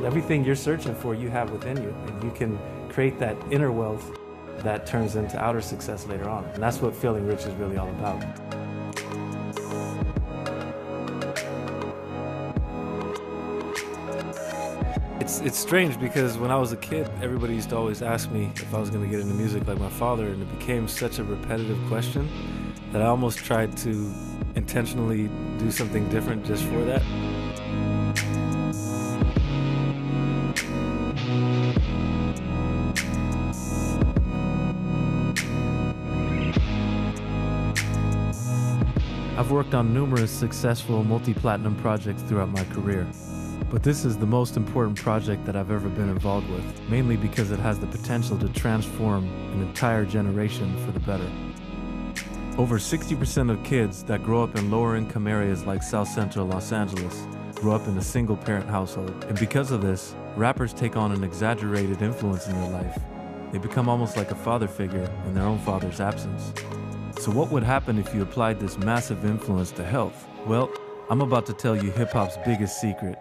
Everything you're searching for, you have within you, and you can create that inner wealth that turns into outer success later on. And that's what Feeling Rich is really all about. It's strange because when I was a kid, everybody used to always ask me if I was going to get into music like my father, and it became such a repetitive question that I almost tried to intentionally do something different just for that. I've worked on numerous successful multi-platinum projects throughout my career. But this is the most important project that I've ever been involved with, mainly because it has the potential to transform an entire generation for the better. Over 60% of kids that grow up in lower income areas like South Central Los Angeles grow up in a single parent household. And because of this, rappers take on an exaggerated influence in their life. They become almost like a father figure in their own father's absence. So what would happen if you applied this massive influence to health? Well, I'm about to tell you hip-hop's biggest secret.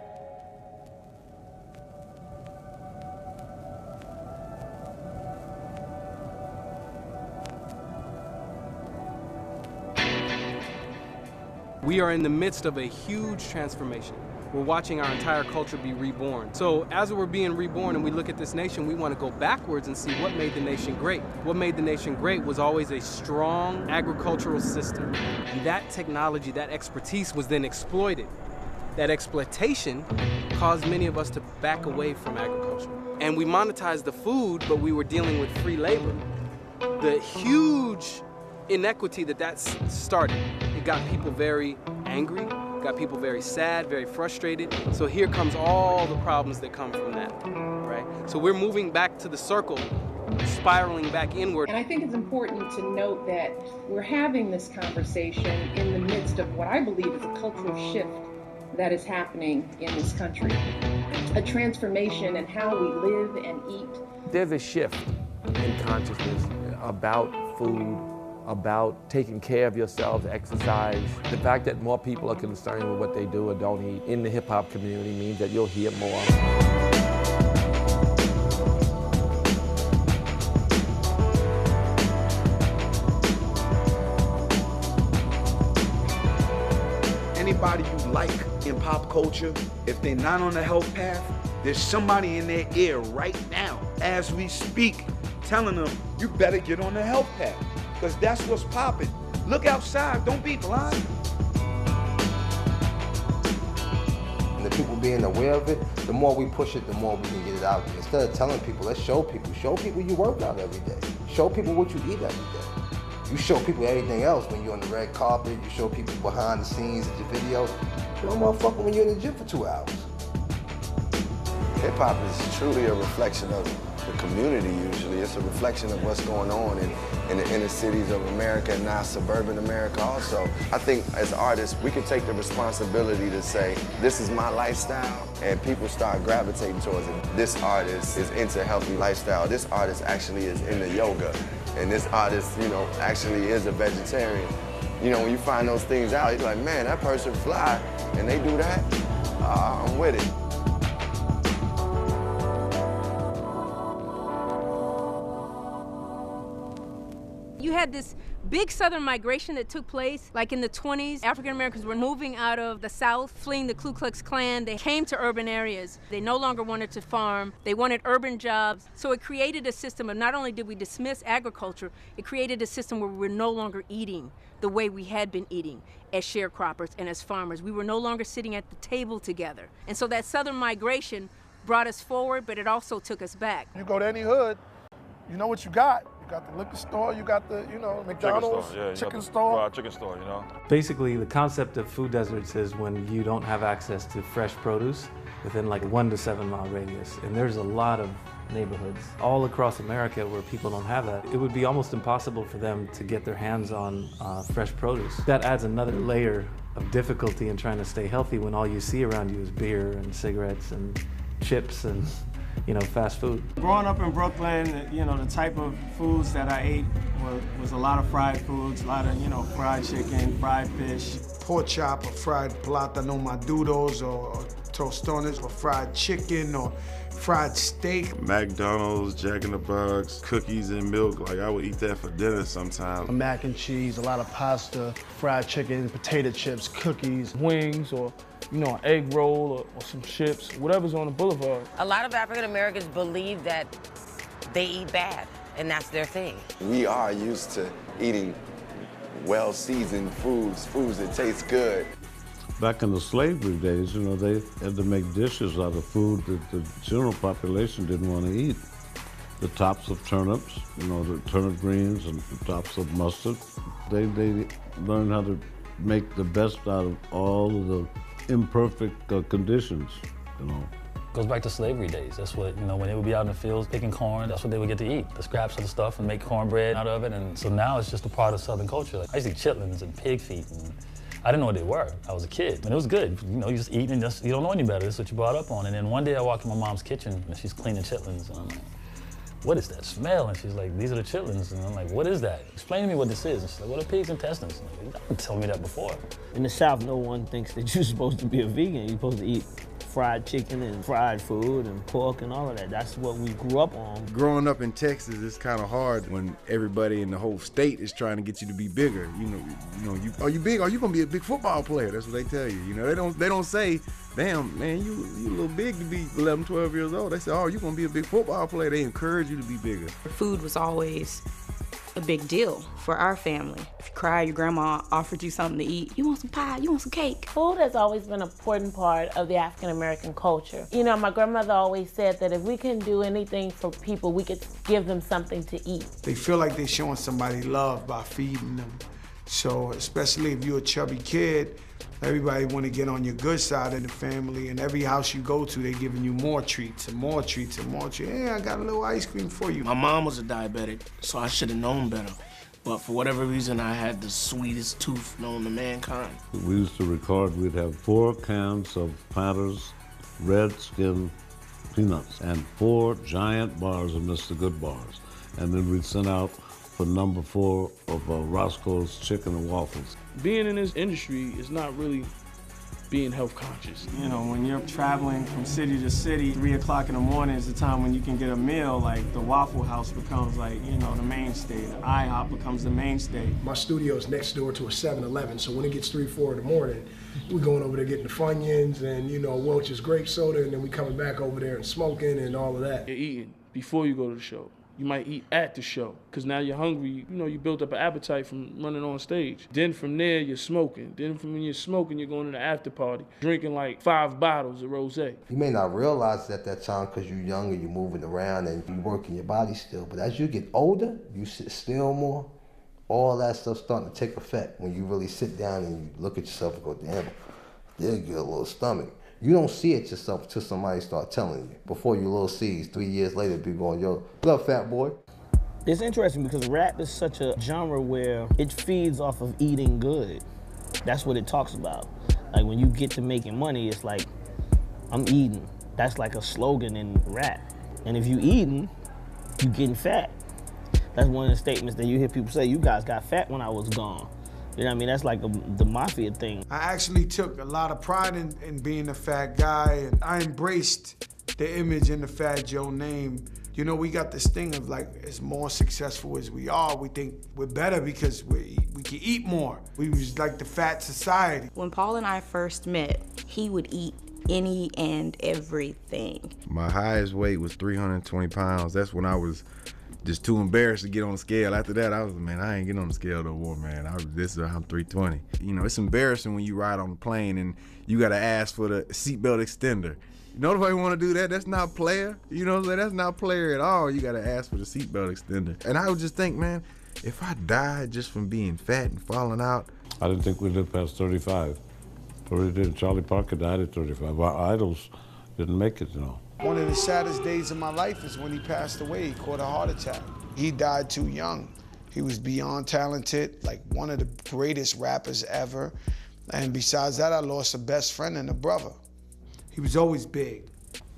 We are in the midst of a huge transformation. We're watching our entire culture be reborn. So as we're being reborn and we look at this nation, we want to go backwards and see what made the nation great. What made the nation great was always a strong agricultural system. And that technology, that expertise was then exploited. That exploitation caused many of us to back away from agriculture. And we monetized the food, but we were dealing with free labor. The huge inequity that started, it got people very angry, got people very sad, very frustrated. So here comes all the problems that come from that, right? So we're moving back to the circle, spiraling back inward. And I think it's important to note that we're having this conversation in the midst of what I believe is a cultural shift that is happening in this country. A transformation in how we live and eat. There's a shift in consciousness about food, about taking care of yourselves, exercise. The fact that more people are concerned with what they do or don't eat in the hip-hop community means that you'll hear more. Anybody you like in pop culture, if they're not on the health path, there's somebody in their ear right now, as we speak, telling them, you better get on the health path. Because that's what's popping. Look outside, don't be blind. And the people being aware of it, the more we push it, the more we can get it out there. Instead of telling people, let's show people. Show people you work out every day. Show people what you eat every day. You show people everything else when you're on the red carpet. You show people behind the scenes of your videos. Show them motherfucker when you're in the gym for 2 hours. Hip-hop is truly a reflection of the community usually. It's a reflection of what's going on in the inner cities of America and now suburban America also. I think as artists, we can take the responsibility to say, this is my lifestyle, and people start gravitating towards it. This artist is into healthy lifestyle. This artist actually is into yoga. And this artist, you know, actually is a vegetarian. You know, when you find those things out, you're like, man, that person fly, and they do that, I'm with it. You had this big southern migration that took place, like in the 20s. African Americans were moving out of the South, fleeing the Ku Klux Klan. They came to urban areas. They no longer wanted to farm. They wanted urban jobs. So it created a system of not only did we dismiss agriculture, it created a system where we were no longer eating the way we had been eating as sharecroppers and as farmers. We were no longer sitting at the table together. And so that southern migration brought us forward, but it also took us back. You go to any hood, you know what you got. You got the liquor store, you got the, you know, McDonald's, chicken store. Chicken store, you know. Basically, the concept of food deserts is when you don't have access to fresh produce within like a 1 to 7 mile radius. And there's a lot of neighborhoods all across America where people don't have that. It would be almost impossible for them to get their hands on fresh produce. That adds another layer of difficulty in trying to stay healthy when all you see around you is beer and cigarettes and chips and, you know, fast food. Growing up in Brooklyn, you know, the type of foods that I ate was a lot of fried foods, a lot of, you know, fried chicken, fried fish. Pork chop or fried plátano maduros or tostones or fried chicken or fried steak. McDonald's, Jack in the Box, cookies and milk. Like, I would eat that for dinner sometimes. Mac and cheese, a lot of pasta, fried chicken, potato chips, cookies, wings, or you know, an egg roll or some chips, whatever's on the boulevard. A lot of African Americans believe that they eat bad, and that's their thing. We are used to eating well-seasoned foods that taste good. Back in the slavery days, you know, they had to make dishes out of food that the general population didn't want to eat. The tops of turnips, you know, the turnip greens and the tops of mustard. They learned how to make the best out of all of the imperfect conditions, you know. Goes back to slavery days. That's what, you know, when they would be out in the fields picking corn, that's what they would get to eat, the scraps of the stuff, and make cornbread out of it. And so now it's just a part of Southern culture. Like, I used to eat chitlins and pig feet, and I didn't know what they were. I was a kid, and it was good. You know, you just eat and you don't know any better. That's what you brought up on. And then one day I walked in my mom's kitchen, and she's cleaning chitlins, and I'm like, what is that smell? And she's like, these are the chitlins. And I'm like, what is that? Explain to me what this is. And she's like, what are pig's intestines? And I'm like, you didn't tell me that before. In the South, no one thinks that you're supposed to be a vegan. You're supposed to eat fried chicken and fried food and pork and all of that. That's what we grew up on. Growing up in Texas, it's kind of hard when everybody in the whole state is trying to get you to be bigger. Are you big? Are you gonna be a big football player? That's what they tell you. You know, they don't say, damn, man, you a little big to be 11, 12 years old. They say, oh, you're gonna be a big football player. They encourage you to be bigger. Food was always a big deal for our family. If you cry, your grandma offered you something to eat. You want some pie? You want some cake? Food has always been an important part of the African American culture. You know, my grandmother always said that if we can do anything for people, we could give them something to eat. They feel like they're showing somebody love by feeding them. So especially if you're a chubby kid, everybody want to get on your good side of the family, and every house you go to, they're giving you more treats and more treats and more treats. Hey, I got a little ice cream for you. My mom was a diabetic, so I should have known better. But for whatever reason, I had the sweetest tooth known to mankind. We used to record, we'd have 4 cans of Planters red skin peanuts and 4 giant bars of Mr. Good bars. And then we'd send out for number 4 of Roscoe's Chicken and Waffles. Being in this industry is not really being health conscious. You know, when you're traveling from city to city, 3 o'clock in the morning is the time when you can get a meal. Like, the Waffle House becomes, like, you know, the mainstay. The IHOP becomes the mainstay. My studio is next door to a 7-Eleven, so when it gets 3, 4 in the morning, we're going over there getting the Funyuns and, you know, Welch's grape soda, and then we coming back over there and smoking and all of that. You're eating before you go to the show. You might eat at the show, because now you're hungry. You know, you built up an appetite from running on stage. Then from there, you're smoking. Then from when you're smoking, you're going to the after party, drinking like 5 bottles of rosé. You may not realize it at that time because you're young and you're moving around and you're working your body still. But as you get older, you sit still more. All that stuff's starting to take effect when you really sit down and you look at yourself and go, damn, they'll get a little stomach. You don't see it yourself until somebody start telling you. Before you little sees, 3 years later, people going, yo, what up, fat boy? It's interesting because rap is such a genre where it feeds off of eating good. That's what it talks about. Like, when you get to making money, it's like, I'm eating. That's like a slogan in rap. And if you eating, you getting fat. That's one of the statements that you hear people say, you guys got fat when I was gone. You know what I mean? That's like the mafia thing. I actually took a lot of pride in being a fat guy, and I embraced the image and the Fat Joe name. You know, we got this thing of like, as more successful as we are, we think we're better because we can eat more. We was like the fat society. When Paul and I first met, he would eat any and everything. My highest weight was 320 pounds. That's when I was just too embarrassed to get on the scale. After that, I was, man, I ain't getting on the scale no more, man. I'm 320. You know, it's embarrassing when you ride on the plane and you gotta ask for the seatbelt extender. Nobody wanna do that. That's not player. You know what I'm saying? That's not player at all. You gotta ask for the seatbelt extender. And I would just think, man, if I died just from being fat and falling out. I didn't think we'd live past 35. Or did. Charlie Parker died at 35. Our idols didn't make it, you know. One of the saddest days of my life is when he passed away. He caught a heart attack. He died too young. He was beyond talented, like one of the greatest rappers ever. And besides that, I lost a best friend and a brother. He was always big.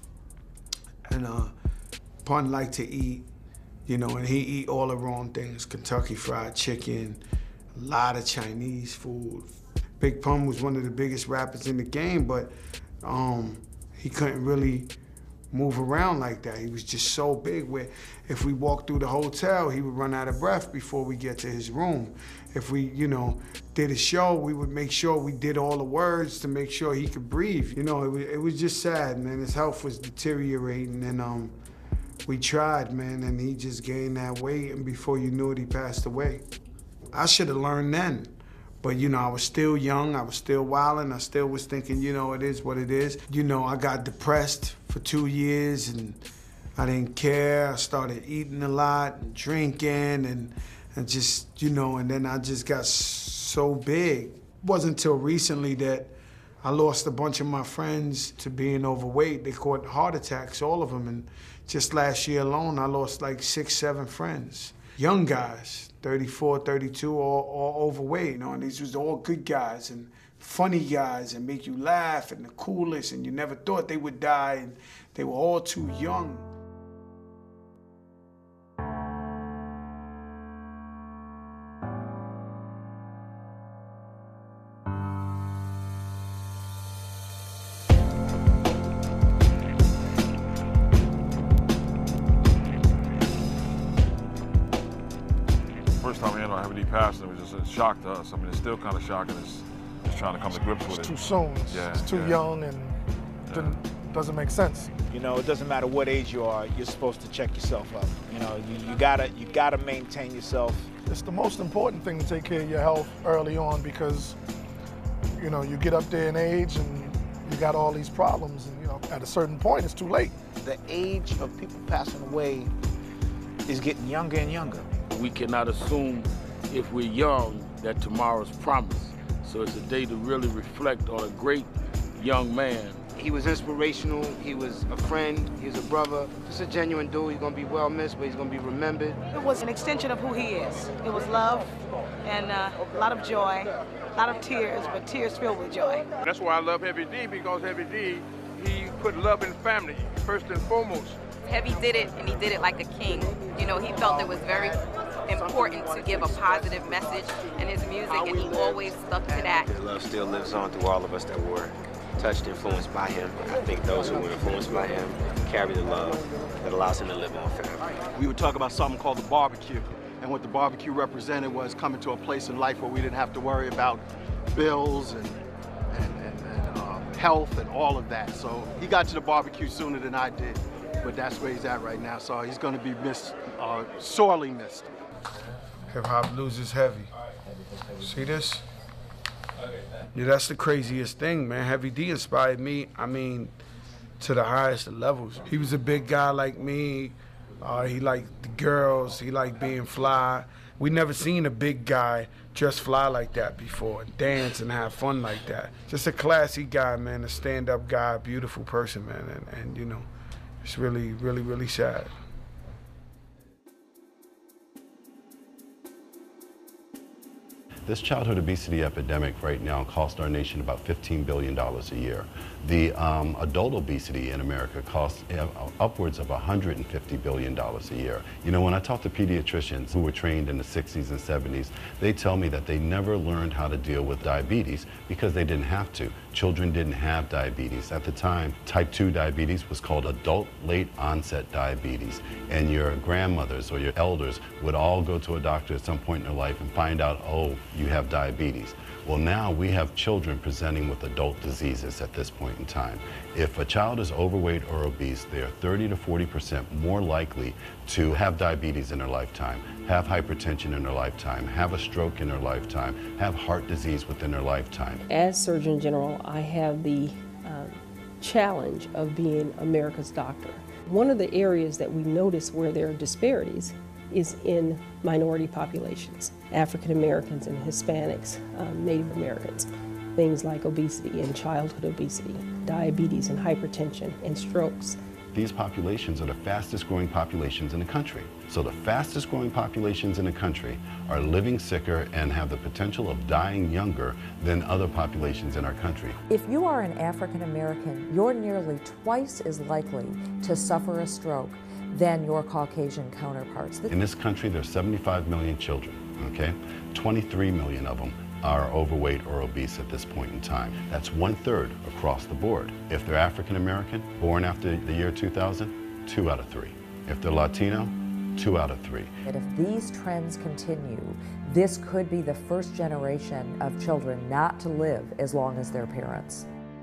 And Pun liked to eat, you know, and he eat all the wrong things. Kentucky Fried Chicken, a lot of Chinese food. Big Pun was one of the biggest rappers in the game, but He couldn't really move around like that. He was just so big where if we walked through the hotel, he would run out of breath before we get to his room. If we, did a show, we would make sure we did all the words to make sure he could breathe. It was just sad, man. His health was deteriorating, and we tried, man, and he just gained that weight, and before you knew it, he passed away. I should have learned then. But, I was still young, I was still wilding, I still was thinking, it is what it is. I got depressed for 2 years and I didn't care. I started eating a lot and drinking and just, and then I just got so big. It wasn't until recently that I lost a bunch of my friends to being overweight. They caught heart attacks, all of them. And just last year alone, I lost like 6, 7 friends. Young guys. 34, 32, all overweight, and these was all good guys and funny guys and make you laugh and the coolest, and you never thought they would die, and they were all too young. First time we had Heavy D passing, it was just a shock to us. I mean, it's still kind of shocking. It's just trying to come to grips with it. It's too soon. It's too young and doesn't make sense. It doesn't matter what age you are, you're supposed to check yourself up. You gotta maintain yourself. It's the most important thing to take care of your health early on because, you get up there in age and you got all these problems and, at a certain point, it's too late. The age of people passing away is getting younger and younger. We cannot assume if we're young that tomorrow's promised. So it's a day to really reflect on a great young man. He was inspirational, he was a friend, he was a brother. Just a genuine dude. He's gonna be well missed, but he's gonna be remembered. It was an extension of who he is. It was love and a lot of joy, a lot of tears, but tears filled with joy. That's why I love Heavy D, because Heavy D, he put love in family first and foremost. Heavy did it, and he did it like a king. He felt it was very important to give a positive message in his music, and he always stuck to that. The love still lives on through all of us that were touched, influenced by him. I think those who were influenced by him carry the love that allows him to live on forever. We would talk about something called the barbecue, and what the barbecue represented was coming to a place in life where we didn't have to worry about bills and health and all of that. So he got to the barbecue sooner than I did, but that's where he's at right now. So he's going to be missed, sorely missed. Hip-hop loses heavy. See this? Yeah, that's the craziest thing, man. Heavy D inspired me, to the highest of levels. He was a big guy like me. He liked the girls. He liked being fly. We never seen a big guy dress fly like that before, dance and have fun like that. Just a classy guy, man, a stand-up guy, a beautiful person, man, and it's really, really, really sad. This childhood obesity epidemic right now costs our nation about $15 billion a year. The adult obesity in America costs upwards of $150 billion a year. When I talk to pediatricians who were trained in the 60s and 70s, they tell me that they never learned how to deal with diabetes because they didn't have to. Children didn't have diabetes. At the time, type 2 diabetes was called adult late onset diabetes. And your grandmothers or your elders would all go to a doctor at some point in their life and find out, oh, you have diabetes. Well, now we have children presenting with adult diseases at this point in time. If a child is overweight or obese, they are 30 to 40% more likely to have diabetes in their lifetime, have hypertension in their lifetime, have a stroke in their lifetime, have heart disease within their lifetime. As Surgeon General, I have the challenge of being America's doctor. One of the areas that we notice where there are disparities is in minority populations, African Americans and Hispanics, Native Americans. Things like obesity and childhood obesity, diabetes and hypertension and strokes. These populations are the fastest growing populations in the country. So the fastest growing populations in the country are living sicker and have the potential of dying younger than other populations in our country. If you are an African American, you're nearly twice as likely to suffer a stroke than your Caucasian counterparts. In this country, there's 75 million children, okay? 23 million of them are overweight or obese at this point in time. That's 1/3 across the board. If they're African American, born after the year 2000, 2 out of 3. If they're Latino, 2 out of 3. And if these trends continue, this could be the first generation of children not to live as long as their parents.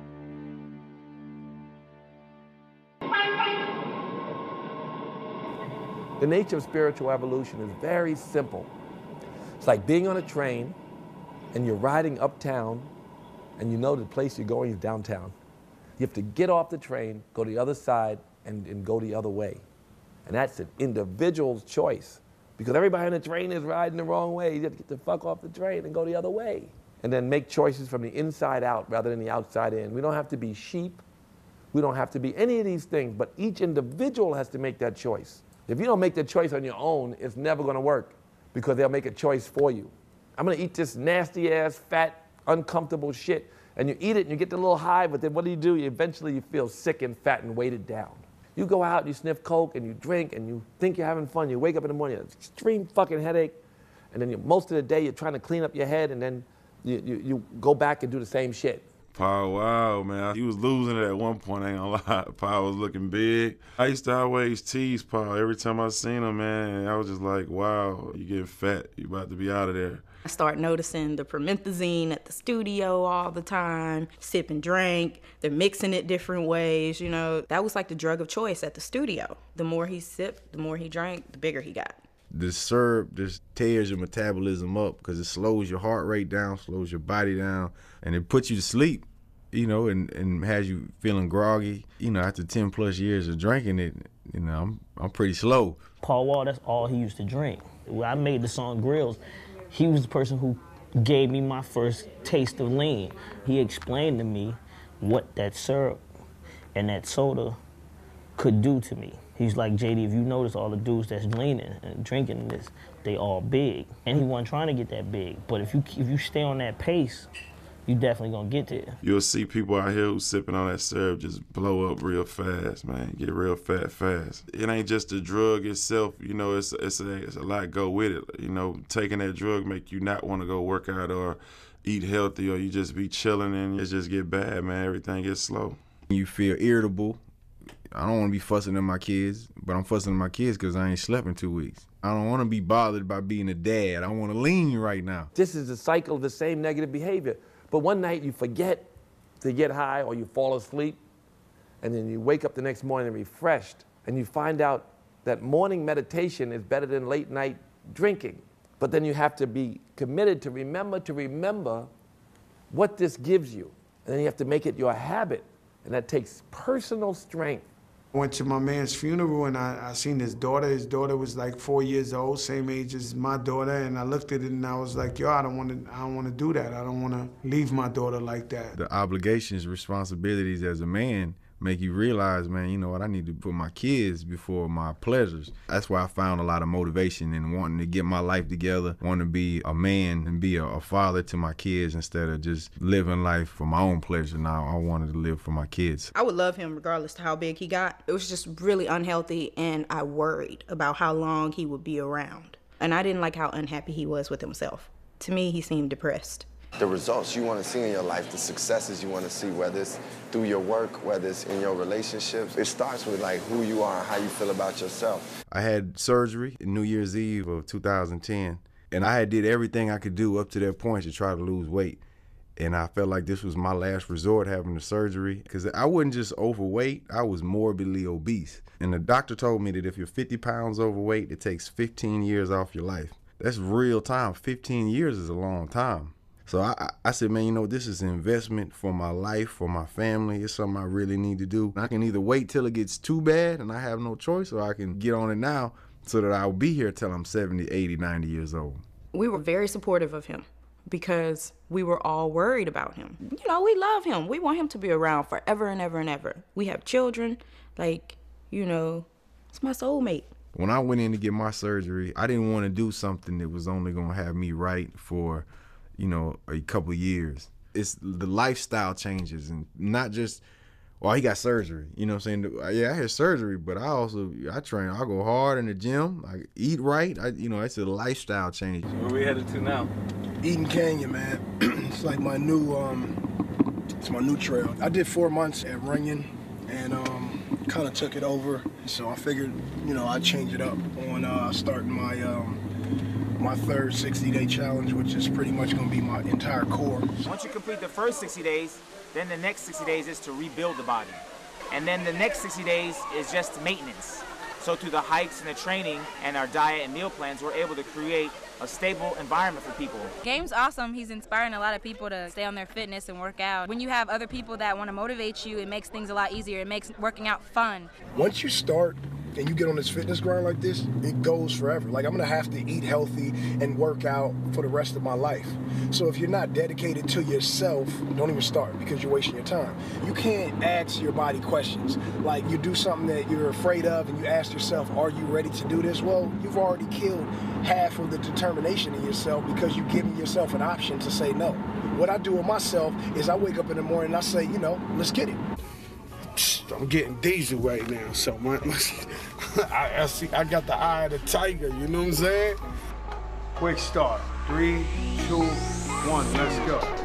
The nature of spiritual evolution is very simple. It's like being on a train and you're riding uptown and you know the place you're going is downtown. You have to get off the train, go to the other side, and go the other way. And that's an individual's choice. Because everybody on the train is riding the wrong way. You have to get the fuck off the train and go the other way. And then make choices from the inside out rather than the outside in. We don't have to be sheep. We don't have to be any of these things, but each individual has to make that choice. If you don't make the choice on your own, it's never gonna work because they'll make a choice for you. I'm gonna eat this nasty ass, fat, uncomfortable shit. And you eat it and you get the little high, but then what do? Eventually you feel sick and fat and weighted down. You go out and you sniff coke and you drink and you think you're having fun. You wake up in the morning, an extreme fucking headache. And then most of the day you're trying to clean up your head and then you go back and do the same shit. Paul, wow, man. He was losing it at one point, I ain't gonna lie. Paul was looking big. I used to always tease Paul. Every time I seen him, man, I was just like, wow, you getting fat. You about to be out of there. I started noticing the promethazine at the studio all the time, sip and drink. They're mixing it different ways, you know. That was like the drug of choice at the studio. The more he sipped, the more he drank, the bigger he got. The syrup just tears your metabolism up because it slows your heart rate down, slows your body down, and it puts you to sleep, you know, and has you feeling groggy. You know, after 10 plus years of drinking it, you know, I'm pretty slow. Paul Wall, that's all he used to drink. When I made the song Grills, he was the person who gave me my first taste of lean. He explained to me what that syrup and that soda could do to me. He's like, JD, if you notice all the dudes that's leaning and drinking this, they all big. And he wasn't trying to get that big. But if you stay on that pace, you definitely gonna get there. You'll see people out here who's sipping on that syrup just blow up real fast, man. Get real fat fast. It ain't just the drug itself, you know, it's a lot go with it. You know, taking that drug make you not want to go work out or eat healthy, or you just be chilling and it just get bad, man. Everything gets slow. You feel irritable. I don't want to be fussing at my kids, but I'm fussing at my kids because I ain't slept in 2 weeks. I don't want to be bothered by being a dad. I want to lean right now. This is the cycle of the same negative behavior. But one night you forget to get high or you fall asleep, and then you wake up the next morning refreshed, and you find out that morning meditation is better than late night drinking. But then you have to be committed to remember what this gives you. And then you have to make it your habit, and that takes personal strength. I went to my man's funeral and I seen his daughter. His daughter was like 4 years old, same age as my daughter, and I looked at it and I was like, yo, I don't want to do that. I don't want to leave my daughter like that. The obligations, responsibilities as a man make you realize, man, you know what, I need to put my kids before my pleasures. That's why I found a lot of motivation in wanting to get my life together, wanting to be a man and be a father to my kids instead of just living life for my own pleasure. Now I wanted to live for my kids. I would love him regardless to how big he got. It was just really unhealthy, and I worried about how long he would be around. And I didn't like how unhappy he was with himself. To me, he seemed depressed. The results you want to see in your life, the successes you want to see, whether it's through your work, whether it's in your relationships, it starts with like who you are and how you feel about yourself. I had surgery New Year's Eve of 2010, and I had did everything I could do up to that point to try to lose weight. And I felt like this was my last resort, having the surgery, because I wasn't just overweight, I was morbidly obese. And the doctor told me that if you're 50 pounds overweight, it takes 15 years off your life. That's real time. 15 years is a long time. So I said, man, you know, this is an investment for my life, for my family. It's something I really need to do. I can either wait till it gets too bad and I have no choice, or I can get on it now so that I'll be here till I'm 70, 80, 90 years old. We were very supportive of him because we were all worried about him. You know, we love him. We want him to be around forever and ever and ever. We have children. Like, you know, it's my soulmate. When I went in to get my surgery, I didn't want to do something that was only going to have me right for, you know, a couple years. It's the lifestyle changes, and not just, well, he got surgery, you know what I'm saying? Yeah, I had surgery, but I train, I go hard in the gym, I eat right, you know, it's a lifestyle change. Where are we headed to now? Eden Canyon, man. It's like my new, it's my new trail. I did 4 months at Runyon and kind of took it over. So I figured, you know, I'd change it up on starting my my third 60-day challenge, which is pretty much going to be my entire core. Once you complete the first 60 days, then the next 60 days is to rebuild the body. And then the next 60 days is just maintenance. So through the hikes and the training and our diet and meal plans, we're able to create a stable environment for people. Game's awesome. He's inspiring a lot of people to stay on their fitness and work out. When you have other people that want to motivate you, it makes things a lot easier. It makes working out fun. Once you start and you get on this fitness grind like this, it goes forever. Like, I'm gonna have to eat healthy and work out for the rest of my life. So if you're not dedicated to yourself, don't even start, because you're wasting your time. You can't ask your body questions. Like, you do something that you're afraid of and you ask yourself, are you ready to do this? Well, you've already killed half of the determination in yourself because you've given yourself an option to say no. What I do with myself is I wake up in the morning and I say, you know, let's get it. I'm getting diesel right now, so I see I got the eye of the tiger, you know what I'm saying? Quick start. 3, 2, 1, let's go.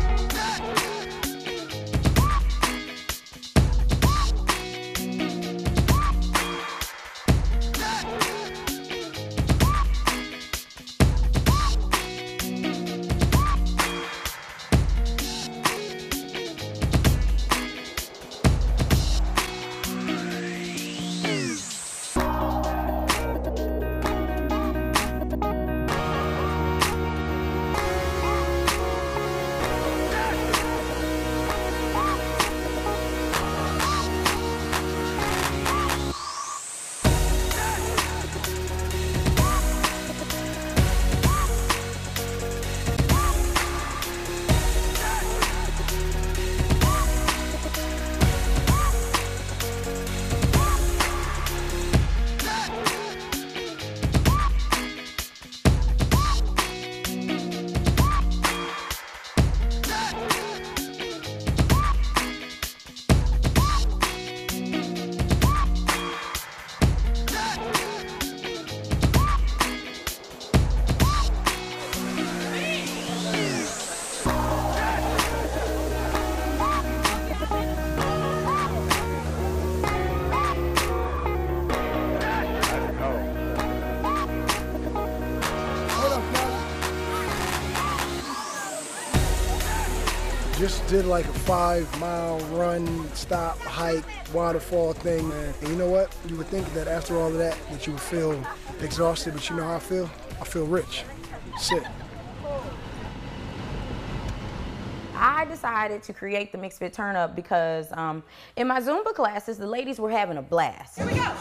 Just did like a 5-mile run, stop, hike, waterfall thing, man. And you know what? You would think that after all of that you would feel exhausted, but you know how I feel? I feel rich. Sit. I decided to create the Mixed Fit Turn Up because in my Zumba classes, the ladies were having a blast. Here we go.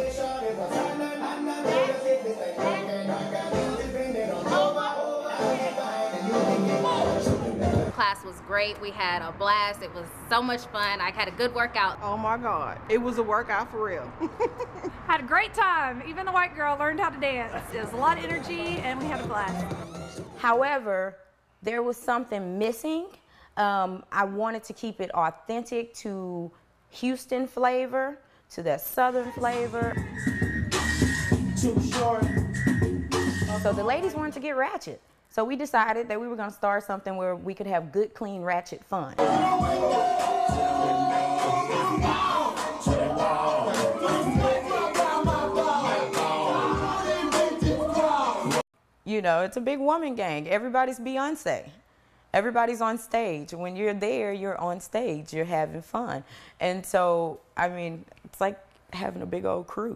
Class was great. We had a blast. It was so much fun. I had a good workout. Oh my God. It was a workout for real. Had a great time. Even the white girl learned how to dance. It was a lot of energy and we had a blast. However, there was something missing. I wanted to keep it authentic to Houston flavor, to that Southern flavor. Too short. So the ladies wanted to get ratchet. So we decided that we were going to start something where we could have good, clean, ratchet fun. You know, it's a big woman gang. Everybody's Beyonce. Everybody's on stage. When you're there, you're on stage. You're having fun. And so, I mean, it's like having a big old crew.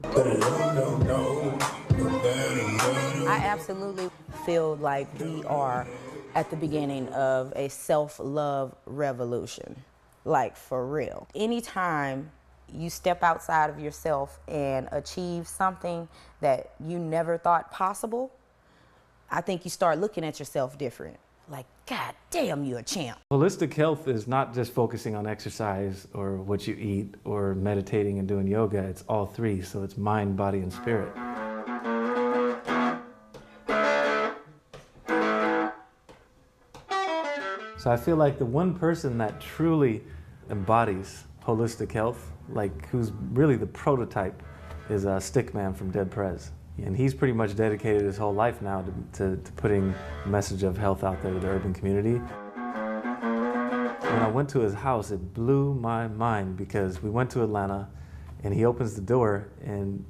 I absolutely feel like we are at the beginning of a self-love revolution, like for real. Anytime you step outside of yourself and achieve something that you never thought possible, I think you start looking at yourself different. Like, God damn, you're a champ. Holistic health is not just focusing on exercise or what you eat or meditating and doing yoga. It's all three, so it's mind, body, and spirit. So I feel like the one person that truly embodies holistic health, like who's really the prototype, is Stickman from Dead Prez. And he's pretty much dedicated his whole life now to putting a message of health out there to the urban community. When I went to his house, it blew my mind because we went to Atlanta and he opens the door and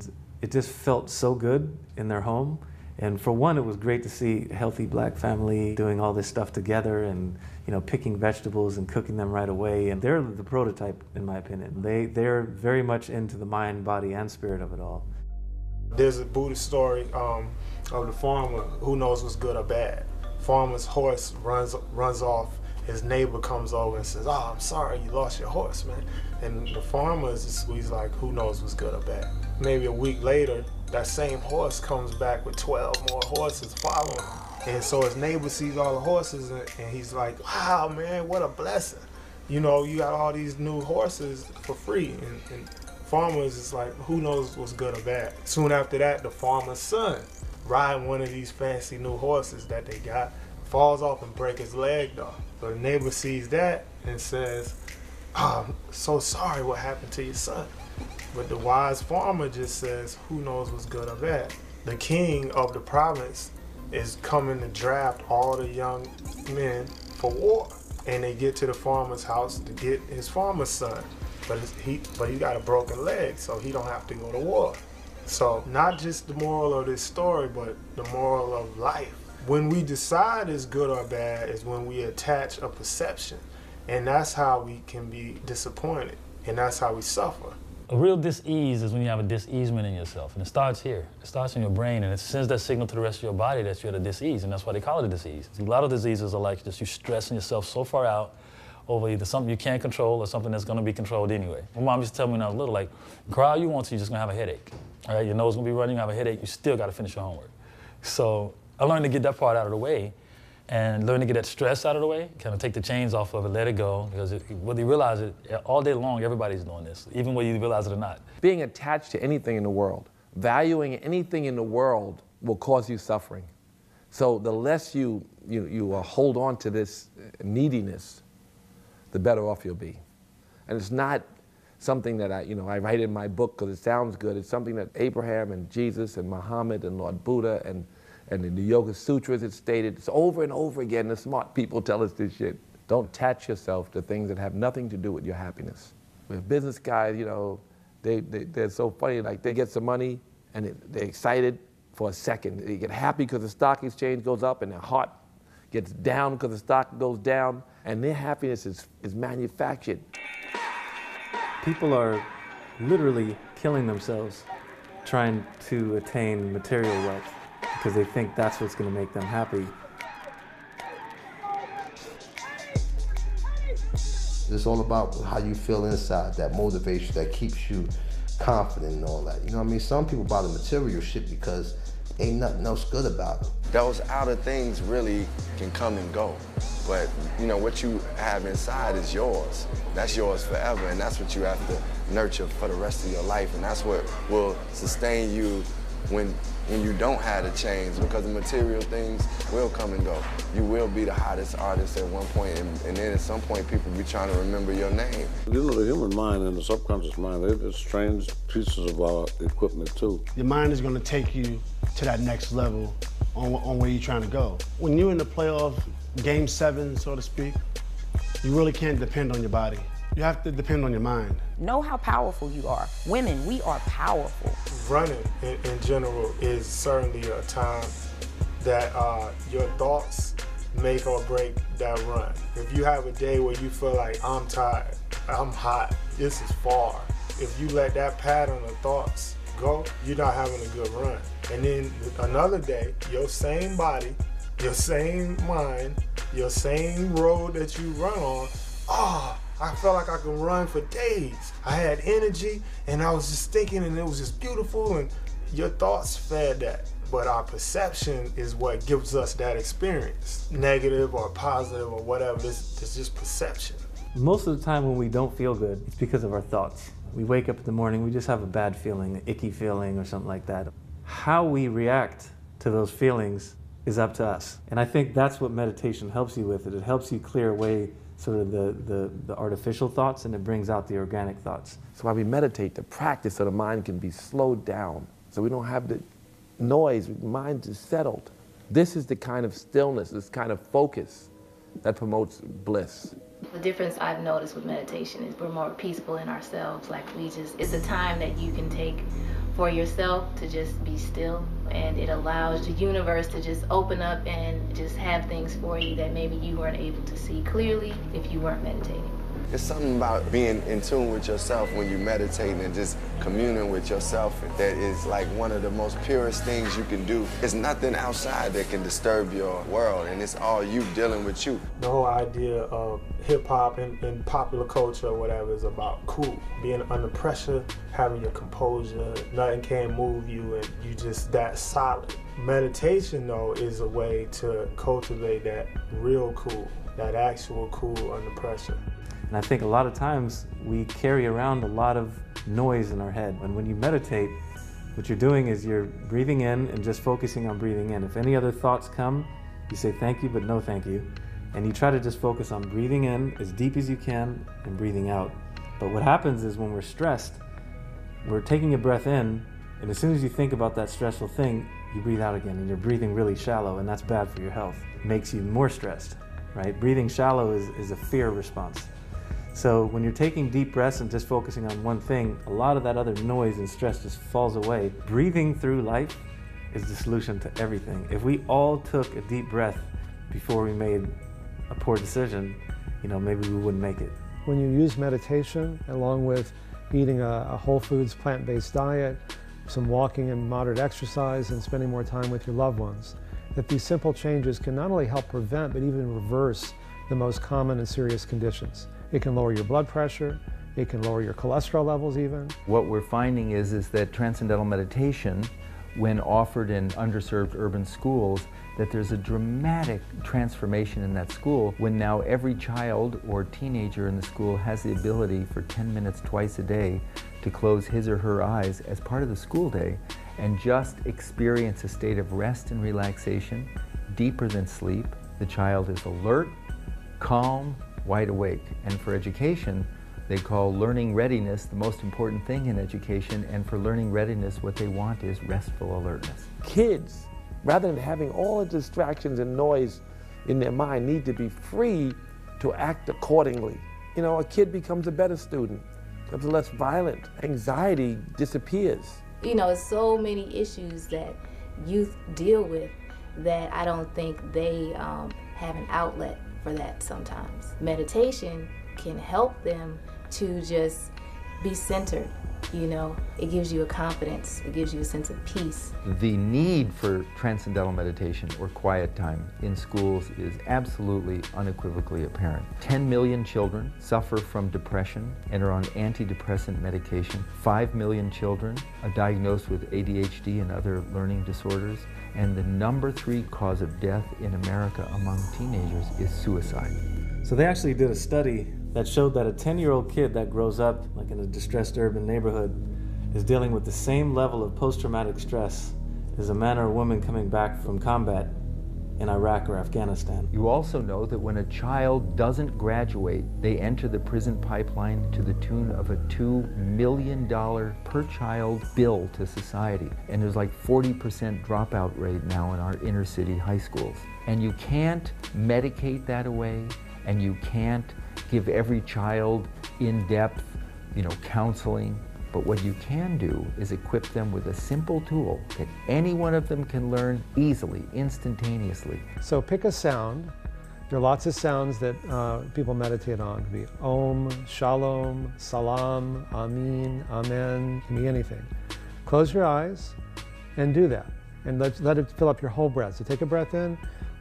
it just felt so good in their home. And for one, it was great to see a healthy black family doing all this stuff together and, you know, picking vegetables and cooking them right away. And they're the prototype, in my opinion. They're very much into the mind, body, and spirit of it all. There's a Buddhist story of the farmer who knows what's good or bad. Farmer's horse runs off. His neighbor comes over and says, "Oh, I'm sorry, you lost your horse, man." And the farmer he's like, who knows what's good or bad. Maybe a week later, that same horse comes back with 12 more horses following him. And so his neighbor sees all the horses and he's like, "Wow, man, what a blessing. You know, you got all these new horses for free." And farmers is like, who knows what's good or bad. Soon after that, the farmer's son, riding one of these fancy new horses that they got, falls off and breaks his leg though. So the neighbor sees that and says, "Oh, I'm so sorry what happened to your son." But the wise farmer just says, who knows what's good or bad. The king of the province is coming to draft all the young men for war. And they get to the farmer's house to get his farmer's son. But he got a broken leg, so he don't have to go to war. So not just the moral of this story, but the moral of life. When we decide it's good or bad is when we attach a perception. And that's how we can be disappointed. And that's how we suffer. A real dis-ease is when you have a dis-easement in yourself. And it starts here. It starts in your brain, and it sends that signal to the rest of your body that you're at a dis-ease, and that's why they call it a disease. A lot of diseases are like just you stressing yourself so far out over either something you can't control or something that's gonna be controlled anyway. My mom used to tell me when I was little, like, cry all you want to, you're just gonna have a headache. All right, your nose gonna be running, you have a headache, you still gotta finish your homework. So I learned to get that part out of the way and learn to get that stress out of the way, kind of take the chains off of it, let it go, because whether you realize it, all day long, everybody's doing this, even whether you realize it or not. Being attached to anything in the world, valuing anything in the world will cause you suffering. So the less you hold on to this neediness, the better off you'll be. And it's not something that I write in my book because it sounds good. It's something that Abraham and Jesus and Muhammad and Lord Buddha and in the Yoga Sutras it's stated. It's over and over again. The smart people tell us this shit. Don't attach yourself to things that have nothing to do with your happiness. With business guys, they're so funny. Like they get some money and they're excited for a second. They get happy because the stock exchange goes up and their heart gets down because the stock goes down, and their happiness is manufactured. People are literally killing themselves trying to attain material wealth because they think that's what's going to make them happy. It's all about how you feel inside, that motivation that keeps you confident and all that. You know what I mean? Some people buy the material shit because ain't nothing else good about them. Those outer things really can come and go. But what you have inside is yours. That's yours forever, and that's what you have to nurture for the rest of your life, and that's what will sustain you when you don't have the change, because the material things will come and go. You will be the hottest artist at one point, and then at some point people be trying to remember your name. The human mind and the subconscious mind, it's strange pieces of our equipment too. Your mind is gonna take you to that next level on where you're trying to go. When you're in the playoff, game 7, so to speak, you really can't depend on your body. You have to depend on your mind. Know how powerful you are. Women, we are powerful. Running in general is certainly a time that your thoughts make or break that run. If you have a day where you feel like, I'm tired, I'm hot, this is far, if you let that pattern of thoughts go, you're not having a good run. And then another day, your same body, your same mind, your same road that you run on, I felt like I could run for days. I had energy and I was just thinking and it was just beautiful, and your thoughts fed that. But our perception is what gives us that experience. Negative or positive or whatever, it's just perception. Most of the time when we don't feel good, it's because of our thoughts. We wake up in the morning, we just have a bad feeling, an icky feeling or something like that. How we react to those feelings is up to us. And I think that's what meditation helps you with. It helps you clear away sort of the artificial thoughts, and it brings out the organic thoughts. So while we meditate, the practice of the mind can be slowed down So we don't have the noise, mind is settled. This is the kind of stillness, this kind of focus that promotes bliss. The difference I've noticed with meditation is we're more peaceful in ourselves. Like it's a time that you can take for yourself to just be still, and it allows the universe to just open up and just have things for you that maybe you weren't able to see clearly if you weren't meditating. It's something about being in tune with yourself when you meditate and just communing with yourself that is like one of the most purest things you can do. There's nothing outside that can disturb your world, and it's all you dealing with you. The whole idea of hip-hop and popular culture or whatever is about cool, being under pressure, having your composure, nothing can move you, and you just that solid. Meditation, though, is a way to cultivate that real cool, that actual cool under pressure. And I think a lot of times we carry around a lot of noise in our head. And when you meditate, what you're doing is you're breathing in and just focusing on breathing in. If any other thoughts come, you say thank you, but no thank you. And you try to just focus on breathing in as deep as you can and breathing out. But what happens is when we're stressed, we're taking a breath in, and as soon as you think about that stressful thing, you breathe out again, and you're breathing really shallow, and that's bad for your health. It makes you more stressed, right? Breathing shallow is a fear response. So when you're taking deep breaths and just focusing on one thing, a lot of that other noise and stress just falls away. Breathing through life is the solution to everything. If we all took a deep breath before we made a poor decision, maybe we wouldn't make it. When you use meditation along with eating a whole foods plant-based diet, some walking and moderate exercise, and spending more time with your loved ones, that these simple changes can not only help prevent but even reverse the most common and serious conditions. It can lower your blood pressure, it can lower your cholesterol levels even. What we're finding is that transcendental meditation, when offered in underserved urban schools, that there's a dramatic transformation in that school when now every child or teenager in the school has the ability for 10 minutes twice a day to close his or her eyes as part of the school day and just experience a state of rest and relaxation deeper than sleep. The child is alert, calm, wide awake. And for education, they call learning readiness the most important thing in education, and for learning readiness, what they want is restful alertness. Kids, rather than having all the distractions and noise in their mind, need to be free to act accordingly. A kid becomes a better student, becomes less violent, anxiety disappears. It's so many issues that youth deal with that I don't think they have an outlet for that sometimes. Meditation can help them to just be centered. It gives you a confidence, it gives you a sense of peace. The need for transcendental meditation or quiet time in schools is absolutely unequivocally apparent. 10 million children suffer from depression and are on antidepressant medication. 5 million children are diagnosed with ADHD and other learning disorders. And the number 3 cause of death in America among teenagers is suicide. So they actually did a study that showed that a 10-year-old kid that grows up like in a distressed urban neighborhood is dealing with the same level of post-traumatic stress as a man or a woman coming back from combat in Iraq or Afghanistan. You also know that when a child doesn't graduate, they enter the prison pipeline to the tune of a $2 million per child bill to society. And there's like 40% dropout rate now in our inner city high schools. And you can't medicate that away, and you can't give every child in-depth, counseling. But what you can do is equip them with a simple tool that any one of them can learn easily, instantaneously. So pick a sound. There are lots of sounds that people meditate on. It can be Om, Shalom, Salam, Amin, Amen, it can be anything. Close your eyes and do that. And let it fill up your whole breath. So take a breath in,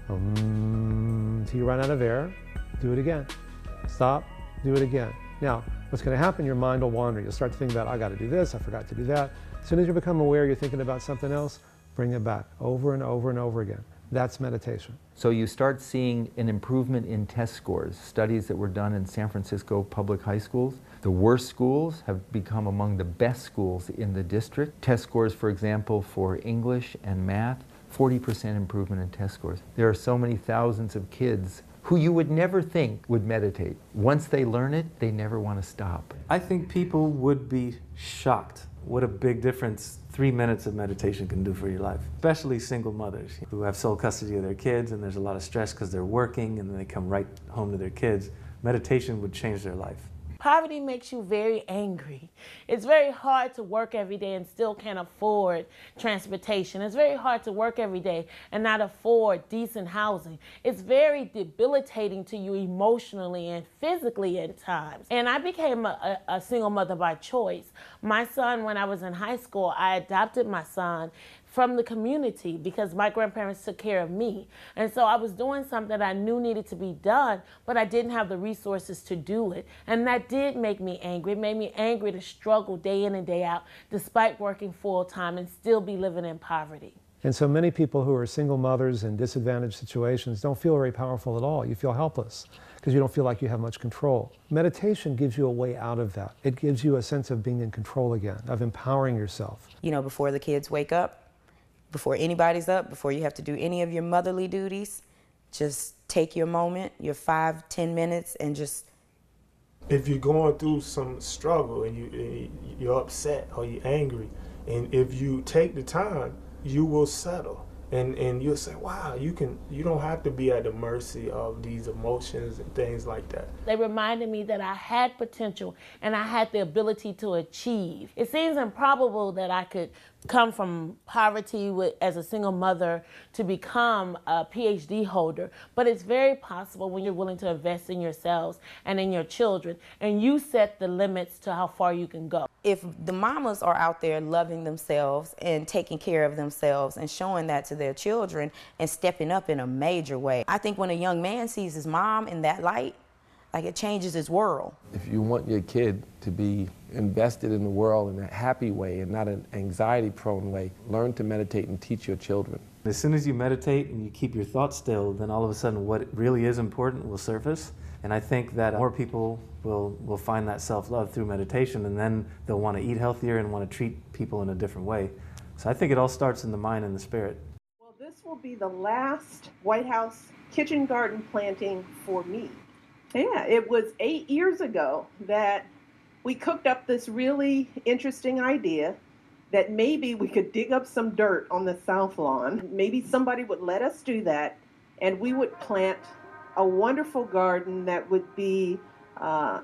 until you run out of air. Do it again. Stop, do it again. Now, what's going to happen, your mind will wander. You'll start to think about, I got to do this, I forgot to do that. As soon as you become aware you're thinking about something else, bring it back over and over and over again. That's meditation. So you start seeing an improvement in test scores. Studies that were done in San Francisco public high schools. The worst schools have become among the best schools in the district. Test scores, for example, for English and math, 40% improvement in test scores. There are so many thousands of kids who you would never think would meditate. Once they learn it, they never want to stop. I think people would be shocked what a big difference 3 minutes of meditation can do for your life, especially single mothers who have sole custody of their kids and there's a lot of stress because they're working and then they come right home to their kids. Meditation would change their life. Poverty makes you very angry. It's very hard to work every day and still can't afford transportation. It's very hard to work every day and not afford decent housing. It's very debilitating to you emotionally and physically at times. And I became a single mother by choice. My son, when I was in high school, I adopted my son from the community because my grandparents took care of me. And so I was doing something that I knew needed to be done, but I didn't have the resources to do it. And that did make me angry. It made me angry to struggle day in and day out, despite working full time and still be living in poverty. And so many people who are single mothers in disadvantaged situations don't feel very powerful at all. You feel helpless because you don't feel like you have much control. Meditation gives you a way out of that. It gives you a sense of being in control again, of empowering yourself. You know, before the kids wake up, before anybody's up, before you have to do any of your motherly duties, just take your moment, your 5-10 minutes, and just... If you're going through some struggle and you're upset or you're angry, and if you take the time, you will settle. And you'll say, wow, you don't have to be at the mercy of these emotions and things like that. They reminded me that I had potential and I had the ability to achieve. It seems improbable that I could come from poverty as a single mother to become a PhD holder, but it's very possible when you're willing to invest in yourselves and in your children, and you set the limits to how far you can go. If the mamas are out there loving themselves and taking care of themselves and showing that to their children and stepping up in a major way, I think when a young man sees his mom in that light, like it changes his world. If you want your kid to be invested in the world in a happy way and not an anxiety-prone way, learn to meditate and teach your children. As soon as you meditate and you keep your thoughts still, then all of a sudden what really is important will surface. And I think that more people will find that self-love through meditation, and then they'll want to eat healthier and want to treat people in a different way. So I think it all starts in the mind and the spirit. Well, this will be the last White House kitchen garden planting for me. Yeah, it was 8 years ago that we cooked up this really interesting idea that maybe we could dig up some dirt on the south lawn. Maybe somebody would let us do that, and we would plant a wonderful garden that would be a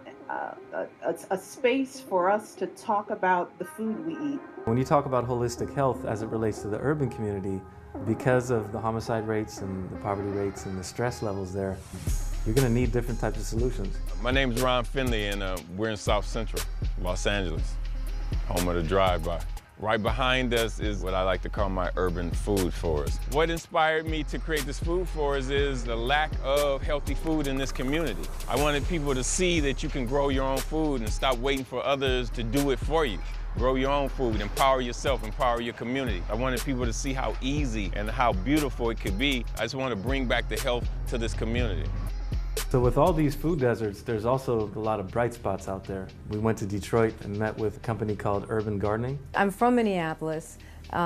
space for us to talk about the food we eat. When you talk about holistic health as it relates to the urban community, because of the homicide rates and the poverty rates and the stress levels there, you're going to need different types of solutions. My name is Ron Finley, and we're in South Central, Los Angeles, home of the drive-by. Right behind us is what I like to call my urban food forest. What inspired me to create this food forest is the lack of healthy food in this community. I wanted people to see that you can grow your own food and stop waiting for others to do it for you. Grow your own food, empower yourself, empower your community. I wanted people to see how easy and how beautiful it could be. I just want to bring back the health to this community. So with all these food deserts, there's also a lot of bright spots out there. We went to Detroit and met with a company called Urban Gardening. I'm from Minneapolis,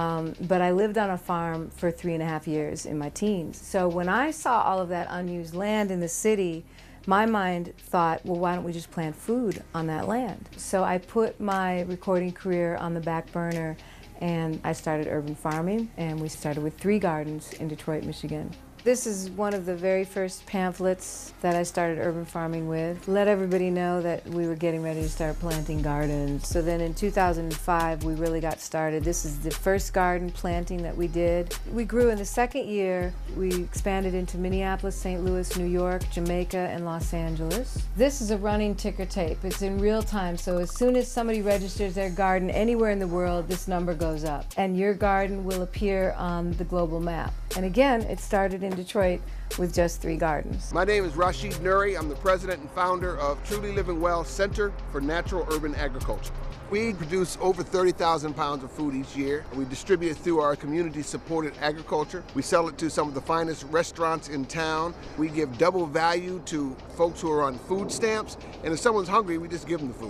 but I lived on a farm for 3.5 years in my teens. So when I saw all of that unused land in the city, my mind thought, well, why don't we just plant food on that land? So I put my recording career on the back burner and I started urban farming, and we started with 3 gardens in Detroit, Michigan. This is one of the very first pamphlets that I started urban farming with. Let everybody know that we were getting ready to start planting gardens. So then in 2005, we really got started. This is the first garden planting that we did. We grew in the second year. We expanded into Minneapolis, St. Louis, New York, Jamaica, and Los Angeles. This is a running ticker tape. It's in real time, so as soon as somebody registers their garden anywhere in the world, this number goes up, and your garden will appear on the global map. And again, it started in Detroit with just 3 gardens. My name is Rashid Nuri. I'm the president and founder of Truly Living Well Center for Natural Urban Agriculture. We produce over 30,000 pounds of food each year. We distribute it through our community-supported agriculture. We sell it to some of the finest restaurants in town. We give double value to folks who are on food stamps. And if someone's hungry, we just give them the food.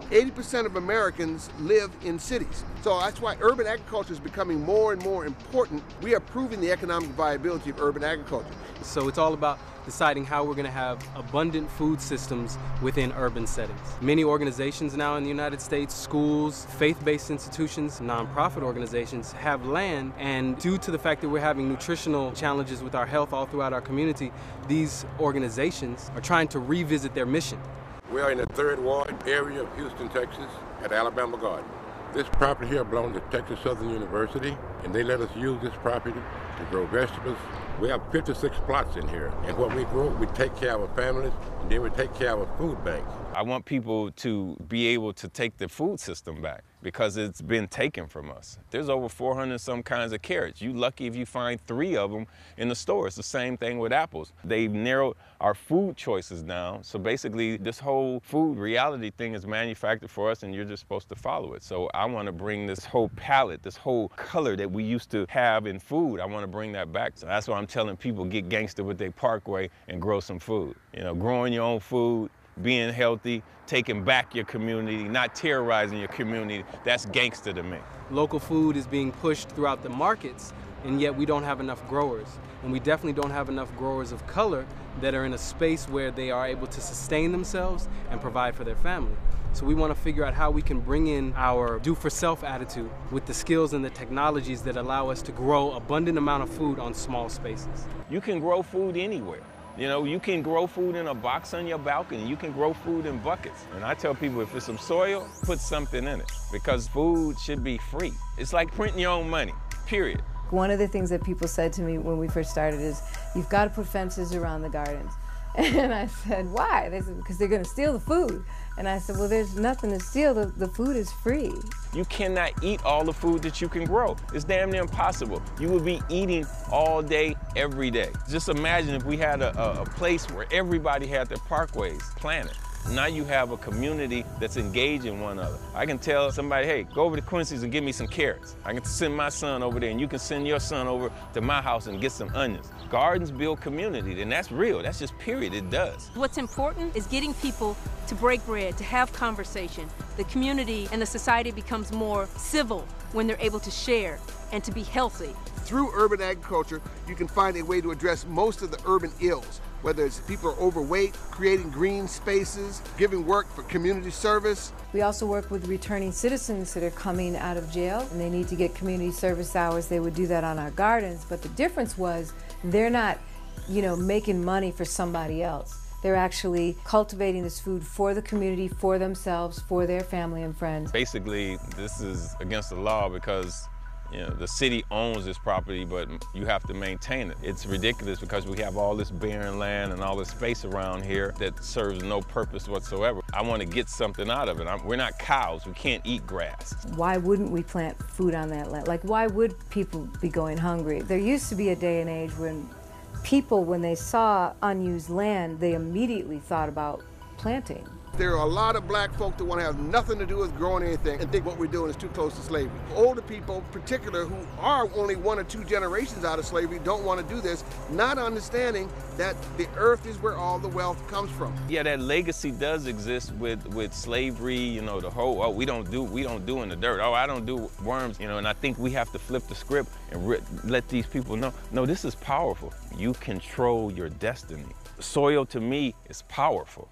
80% of Americans live in cities. So that's why urban agriculture is becoming more and more important. We are proving the economic viability of urban agriculture. So it's all about deciding how we're going to have abundant food systems within urban settings. Many organizations now in the United States, schools, faith-based institutions, nonprofit organizations have land, and due to the fact that we're having nutritional challenges with our health all throughout our community, these organizations are trying to revisit their mission. We are in the 3rd Ward area of Houston, Texas, at Alabama Garden. This property here belongs to Texas Southern University, and they let us use this property to grow vegetables. We have 56 plots in here, and what we grow, we take care of our families, and then we take care of our food bank. I want people to be able to take the food system back because it's been taken from us. There's over 400 some kinds of carrots. You're lucky if you find 3 of them in the store. It's the same thing with apples. They've narrowed our food choices down. So basically, this whole food reality thing is manufactured for us, and you're just supposed to follow it. So I want to bring this whole palette, this whole color that we used to have in food, I want to bring that back. So that's why I'm telling people, get gangster with their Parkway and grow some food. You know, growing your own food, being healthy, taking back your community, not terrorizing your community, that's gangster to me. Local food is being pushed throughout the markets, and yet we don't have enough growers. And we definitely don't have enough growers of color that are in a space where they are able to sustain themselves and provide for their family. So we want to figure out how we can bring in our do-for-self attitude with the skills and the technologies that allow us to grow abundant amount of food on small spaces. You can grow food anywhere. You know, you can grow food in a box on your balcony. You can grow food in buckets. And I tell people, if it's some soil, put something in it, because food should be free. It's like printing your own money, period. One of the things that people said to me when we first started is, you've got to put fences around the gardens. And I said, why? They said, because they're going to steal the food. And I said, well, there's nothing to steal. The food is free. You cannot eat all the food that you can grow. It's damn near impossible. You would be eating all day, every day. Just imagine if we had a place where everybody had their parkways planted. Now you have a community that's engaged in one another. I can tell somebody, hey, go over to Quincy's and give me some carrots. I can send my son over there, and you can send your son over to my house and get some onions. Gardens build community, and that's real. That's just period. It does. What's important is getting people to break bread, to have conversation. The community and the society becomes more civil when they're able to share and to be healthy. Through urban agriculture, you can find a way to address most of the urban ills, whether it's people are overweight, creating green spaces, giving work for community service. We also work with returning citizens that are coming out of jail, and they need to get community service hours. They would do that on our gardens, but the difference was they're not, making money for somebody else. They're actually cultivating this food for the community, for themselves, for their family and friends. Basically, this is against the law because the city owns this property, but you have to maintain it. It's ridiculous because we have all this barren land and all this space around here that serves no purpose whatsoever. I want to get something out of it. We're not cows. We can't eat grass. Why wouldn't we plant food on that land? Like, why would people be going hungry? There used to be a day and age when people, when they saw unused land, they immediately thought about planting. There are a lot of black folk that want to have nothing to do with growing anything and think what we're doing is too close to slavery. Older people, in particular, who are only 1 or 2 generations out of slavery, don't want to do this, not understanding that the earth is where all the wealth comes from. Yeah, that legacy does exist with slavery, the whole, oh, we don't do in the dirt. Oh, I don't do worms, and I think we have to flip the script and let these people know, no, this is powerful. You control your destiny. Soil, to me, is powerful.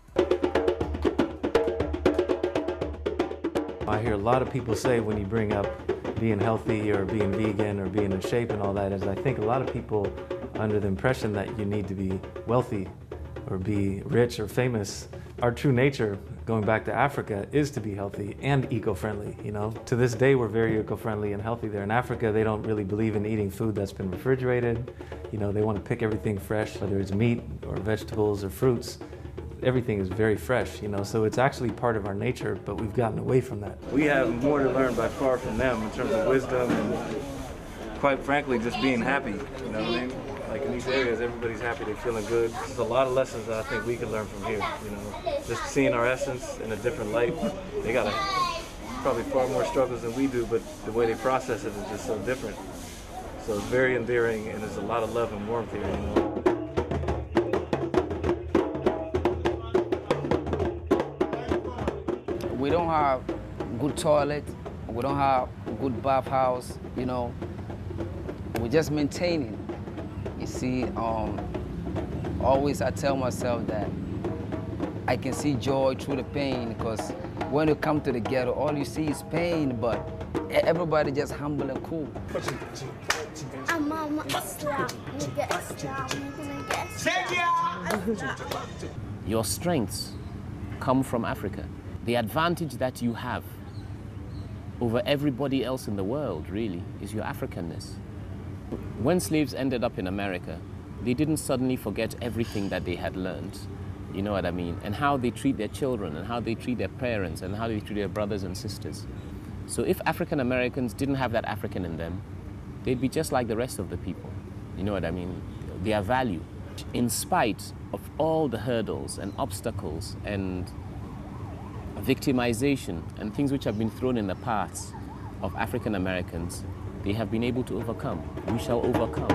I hear a lot of people say when you bring up being healthy or being vegan or being in shape and all that, is I think a lot of people are under the impression that you need to be wealthy or be rich or famous. Our true nature, going back to Africa, is to be healthy and eco-friendly, To this day, we're very eco-friendly and healthy there. In Africa, they don't really believe in eating food that's been refrigerated. They want to pick everything fresh, whether it's meat or vegetables or fruits. Everything is very fresh, so it's actually part of our nature, but we've gotten away from that. We have more to learn by far from them in terms of wisdom and, quite frankly, just being happy, you know what I mean? Like in these areas, everybody's happy, they're feeling good. There's a lot of lessons that I think we can learn from here, Just seeing our essence in a different light. They got probably far more struggles than we do, but the way they process it is just so different. So it's very endearing, and there's a lot of love and warmth here, We don't have good toilet. We don't have good bathhouse, you know. We're just maintaining. You see, always I tell myself that I can see joy through the pain, because when you come to the ghetto, all you see is pain, but everybody just humble and cool. Your strengths come from Africa. The advantage that you have over everybody else in the world, really, is your Africanness. When slaves ended up in America, they didn't suddenly forget everything that they had learned, you know what I mean, and how they treat their children, and how they treat their parents, and how they treat their brothers and sisters. So if African Americans didn't have that African in them, they'd be just like the rest of the people, you know what I mean? Their value, in spite of all the hurdles and obstacles and victimization and things which have been thrown in the paths of African Americans, they have been able to overcome. We shall overcome.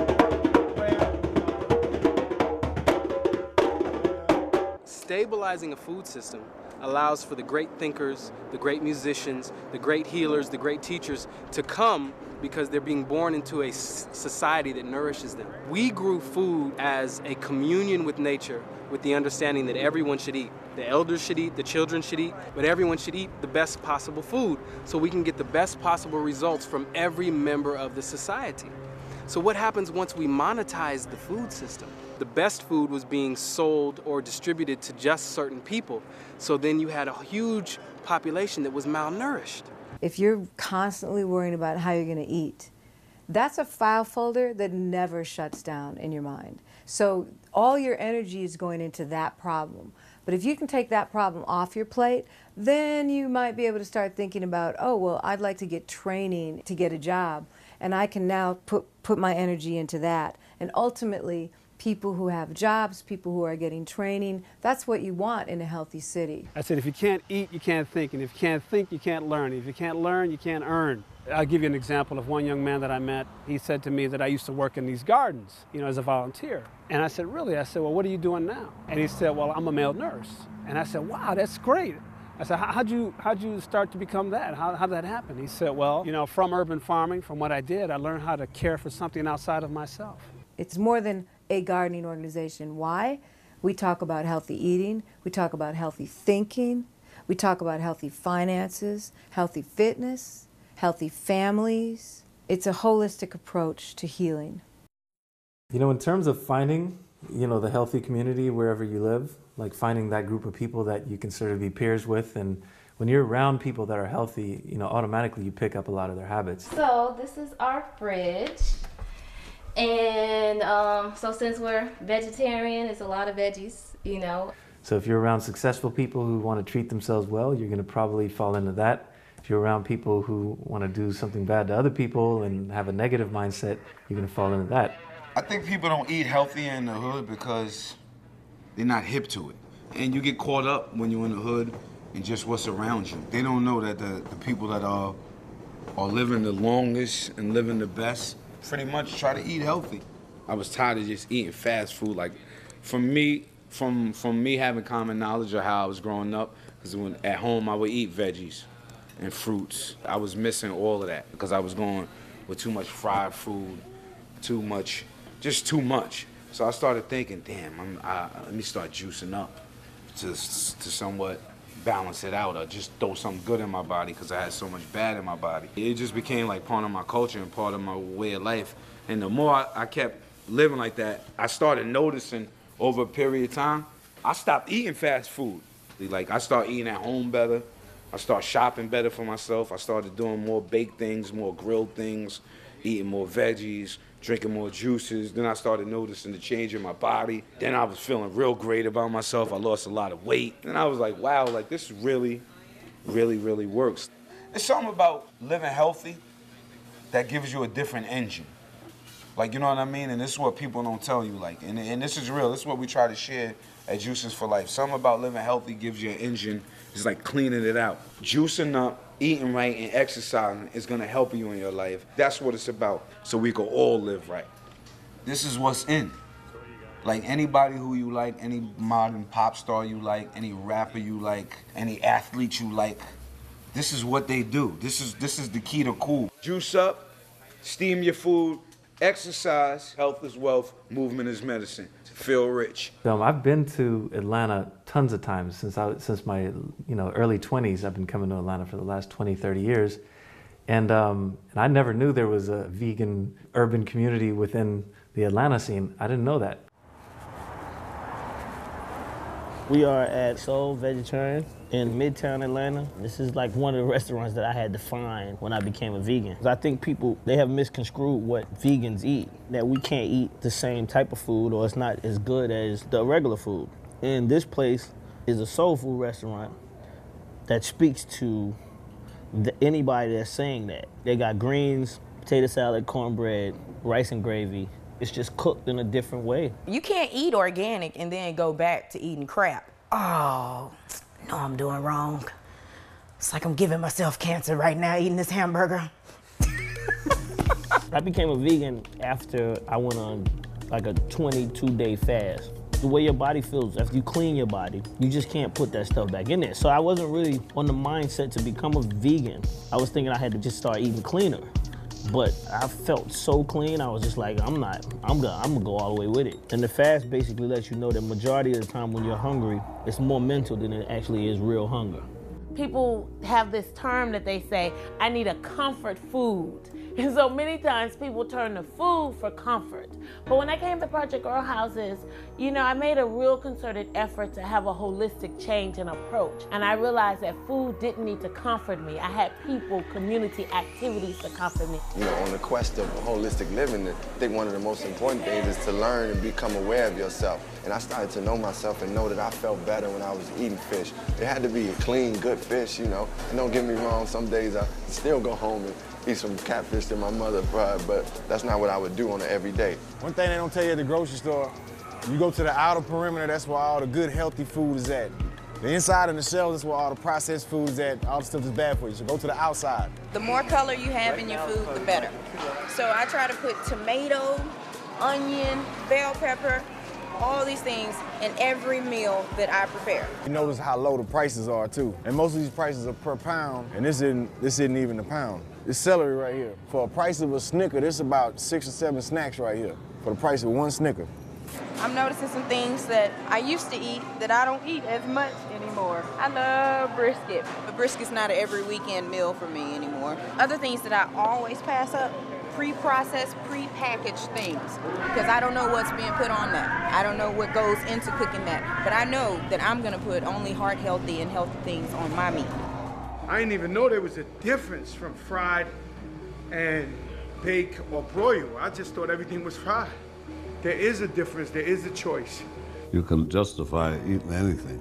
Stabilizing a food system allows for the great thinkers, the great musicians, the great healers, the great teachers to come, because they're being born into a society that nourishes them. We grew food as a communion with nature, with the understanding that everyone should eat. The elders should eat, the children should eat, but everyone should eat the best possible food so we can get the best possible results from every member of the society. So what happens once we monetize the food system? The best food was being sold or distributed to just certain people. So then you had a huge population that was malnourished. If you're constantly worrying about how you're going to eat, that's a file folder that never shuts down in your mind. So all your energy is going into that problem. But if you can take that problem off your plate, then you might be able to start thinking about, oh, well, I'd like to get training to get a job, and I can now put my energy into that. And ultimately, people who have jobs, people who are getting training, that's what you want in a healthy city. I said, if you can't eat, you can't think. And if you can't think, you can't learn. If you can't learn, you can't earn. I'll give you an example of one young man that I met. He said to me that I used to work in these gardens, you know, as a volunteer. And I said, really? I said, well, what are you doing now? And he said, well, I'm a male nurse. And I said, wow, that's great. I said, how'd you start to become that? How'd that happen? He said, well, you know, from urban farming, from what I did, I learned how to care for something outside of myself. It's more than a gardening organization. Why? We talk about healthy eating, we talk about healthy thinking, we talk about healthy finances, healthy fitness, healthy families. It's a holistic approach to healing. You know, in terms of finding, you know, the healthy community wherever you live, like finding that group of people that you consider to be peers with, and when you're around people that are healthy, you know, automatically you pick up a lot of their habits. So this is our fridge. And so since we're vegetarian, it's a lot of veggies, you know. So if you're around successful people who want to treat themselves well, you're going to probably fall into that. If you're around people who want to do something bad to other people and have a negative mindset, you're going to fall into that. I think people don't eat healthy in the hood because they're not hip to it. And you get caught up when you're in the hood and just what's around you. They don't know that the people that are living the longest and living the best pretty much try to eat healthy. I was tired of just eating fast food. Like, from me having common knowledge of how I was growing up, because when at home I would eat veggies and fruits. I was missing all of that because I was going with too much fried food, just too much. So I started thinking, damn, let me start juicing up to somewhat balance it out, or just throw something good in my body because I had so much bad in my body. It just became like part of my culture and part of my way of life. And the more I kept living like that, I started noticing over a period of time, I stopped eating fast food. Like, I started eating at home better. I started shopping better for myself. I started doing more baked things, more grilled things, eating more veggies, drinking more juices. Then I started noticing the change in my body. Then I was feeling real great about myself. I lost a lot of weight. And I was like, wow, like this really, really, really works. There's something about living healthy that gives you a different engine. Like, you know what I mean? And this is what people don't tell you, like, and this is real. This is what we try to share at Juices for Life. Something about living healthy gives you an engine. It's like cleaning it out. Juicing up, eating right, and exercising is gonna help you in your life. That's what it's about, so we can all live right. This is what's in. Like anybody who you like, any modern pop star you like, any rapper you like, any athlete you like, this is what they do. This is the key to cool. Juice up, steam your food, exercise, health is wealth, movement is medicine. Feel rich. I've been to Atlanta tons of times since my early 20s. I've been coming to Atlanta for the last 20, 30 years. And I never knew there was a vegan urban community within the Atlanta scene. I didn't know that. We are at Soul Vegetarian in Midtown Atlanta. This is like one of the restaurants that I had to find when I became a vegan. I think people, they have misconstrued what vegans eat, that we can't eat the same type of food or it's not as good as the regular food. And this place is a soul food restaurant that speaks to anybody that's saying that. They got greens, potato salad, cornbread, rice and gravy. It's just cooked in a different way. You can't eat organic and then go back to eating crap. Oh, no, I'm doing wrong. It's like I'm giving myself cancer right now eating this hamburger. I became a vegan after I went on like a 22-day fast. The way your body feels, after you clean your body, you just can't put that stuff back in there. So I wasn't really on the mindset to become a vegan. I was thinking I had to just start eating cleaner. But I felt so clean, I was just like, I'm gonna go all the way with it. And the fast basically lets you know that majority of the time when you're hungry, it's more mental than it actually is real hunger. People have this term that they say, I need a comfort food. And so many times people turn to food for comfort. But when I came to Project Girl Houses, I made a real concerted effort to have a holistic change and approach. And I realized that food didn't need to comfort me. I had people, community activities to comfort me. On the quest of holistic living, I think one of the most important things is to learn and become aware of yourself. And I started to know myself and know that I felt better when I was eating fish. It had to be a clean, good fish, And don't get me wrong, some days I still go home and eat some catfish that my mother fried, but that's not what I would do on an everyday. One thing they don't tell you at the grocery store, you go to the outer perimeter, that's where all the good, healthy food is at. The inside and the shelves is where all the processed food is at, all the stuff is bad for you, so go to the outside. The more color you have in your food, the better. So I try to put tomato, onion, bell pepper, all these things in every meal that I prepare. You notice how low the prices are too. And most of these prices are per pound, and this isn't even a pound. This celery right here, for a price of a Snicker, this is about 6 or 7 snacks right here, for the price of one Snicker. I'm noticing some things that I used to eat that I don't eat as much anymore. I love brisket, but brisket's not an every weekend meal for me anymore. Other things that I always pass up, pre-processed, pre-packaged things, because I don't know what's being put on that. I don't know what goes into cooking that, but I know that I'm gonna put only heart-healthy and healthy things on my meat. I didn't even know there was a difference from fried and bake or broil. I just thought everything was fried. There is a difference, there is a choice. You can justify eating anything,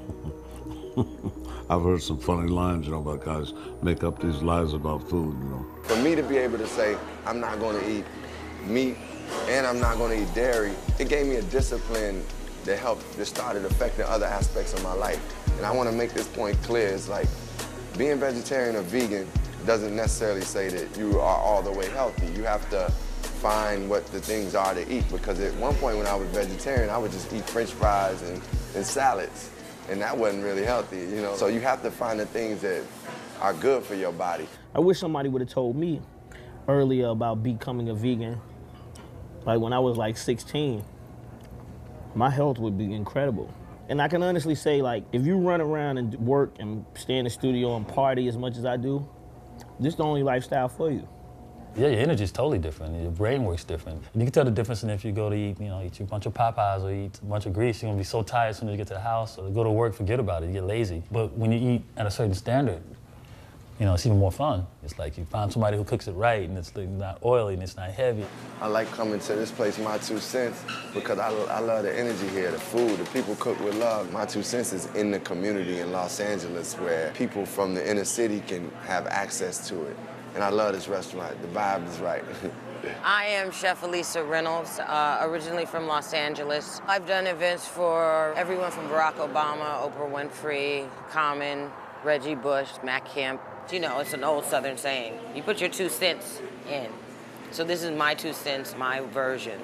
I've heard some funny lines, about guys make up these lies about food, For me to be able to say, I'm not gonna eat meat and I'm not gonna eat dairy, it gave me a discipline that started affecting other aspects of my life. And I wanna make this point clear, it's like, being vegetarian or vegan doesn't necessarily say that you are all the way healthy. You have to find what the things are to eat, because at one point when I was vegetarian, I would just eat French fries and salads, and that wasn't really healthy, So you have to find the things that are good for your body. I wish somebody would have told me earlier about becoming a vegan. Like when I was like 16, my health would be incredible. And I can honestly say, like, if you run around and work and stay in the studio and party as much as I do, this is the only lifestyle for you. Yeah, your energy's totally different. Your brain works different. And you can tell the difference in if you go to eat, eat a bunch of Popeyes or eat a bunch of grease, you're gonna be so tired as soon as you get to the house, or go to work, forget about it, you get lazy. But when you eat at a certain standard, it's even more fun. It's like you find somebody who cooks it right, and it's not oily and it's not heavy. I like coming to this place, My Two Cents, because I love the energy here, the food, the people cook with love. My Two Cents is in the community in Los Angeles where people from the inner city can have access to it. And I love this restaurant, the vibe is right. I am Chef Elisa Reynolds, originally from Los Angeles. I've done events for everyone from Barack Obama, Oprah Winfrey, Common, Reggie Bush, Matt Kemp. It's an old Southern saying. You put your 2 cents in. So this is my 2 cents, my version.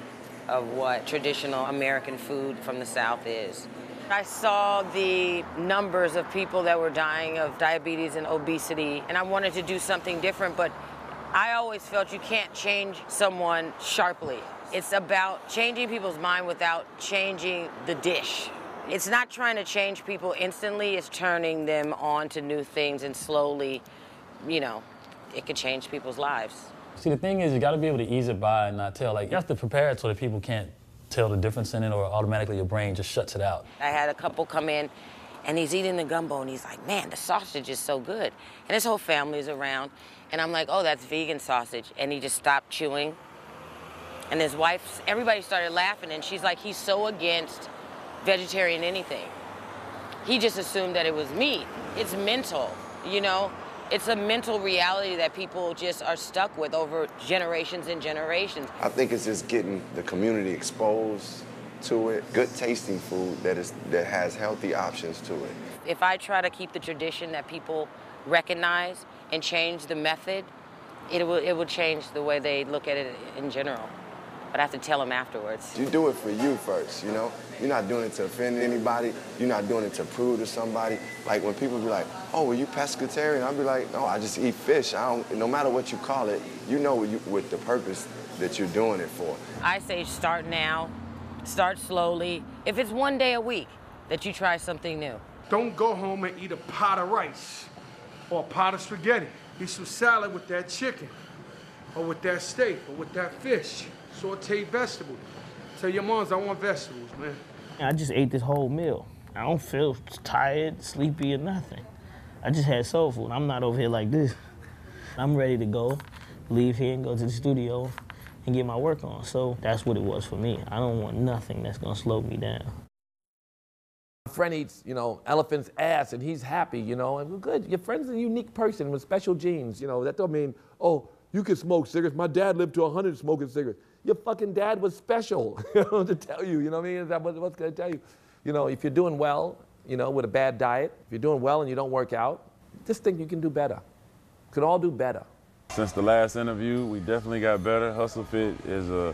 of what traditional American food from the South is. I saw the numbers of people that were dying of diabetes and obesity, and I wanted to do something different, but I always felt you can't change someone sharply. It's about changing people's mind without changing the dish. It's not trying to change people instantly, it's turning them on to new things, and slowly, you know, it could change people's lives. See, the thing is, you gotta be able to ease it by and not tell. Like, you have to prepare it so that people can't tell the difference in it, or automatically your brain just shuts it out. I had a couple come in, and he's eating the gumbo, and he's like, man, the sausage is so good. And his whole family's around, and I'm like, oh, that's vegan sausage. And he just stopped chewing. And his wife, everybody started laughing, and she's like, he's so against vegetarian anything. He just assumed that it was meat. It's mental, you know? It's a mental reality that people just are stuck with over generations and generations. I think it's just getting the community exposed to it. Good tasting food that has healthy options to it. If I try to keep the tradition that people recognize and change the method, it will change the way they look at it in general. But I have to tell them afterwards. You do it for you first, you know? You're not doing it to offend anybody. You're not doing it to prove to somebody. Like when people be like, oh, were you pescatarian? I'll be like, no, I just eat fish. No matter what you call it, you know with the purpose that you're doing it for. I say start now, start slowly. If it's one day a week that you try something new. Don't go home and eat a pot of rice or a pot of spaghetti. Eat some salad with that chicken or with that steak or with that fish. Sauteed vegetables. Tell your moms I want vegetables, man. I just ate this whole meal. I don't feel tired, sleepy, or nothing. I just had soul food. I'm not over here like this. I'm ready to go, leave here and go to the studio and get my work on. So that's what it was for me. I don't want nothing that's gonna slow me down. My friend eats, you know, elephant's ass and he's happy, you know, and we're good. Your friend's a unique person with special genes, you know. That don't mean, oh, you can smoke cigarettes. My dad lived to 100 smoking cigarettes. Your fucking dad was special, you know, to tell you, you know what I mean? Is that what's gonna tell you? You know, if you're doing well, you know, with a bad diet, if you're doing well and you don't work out, just think you can do better. You can all do better. Since the last interview, we definitely got better. Hustle Fit is a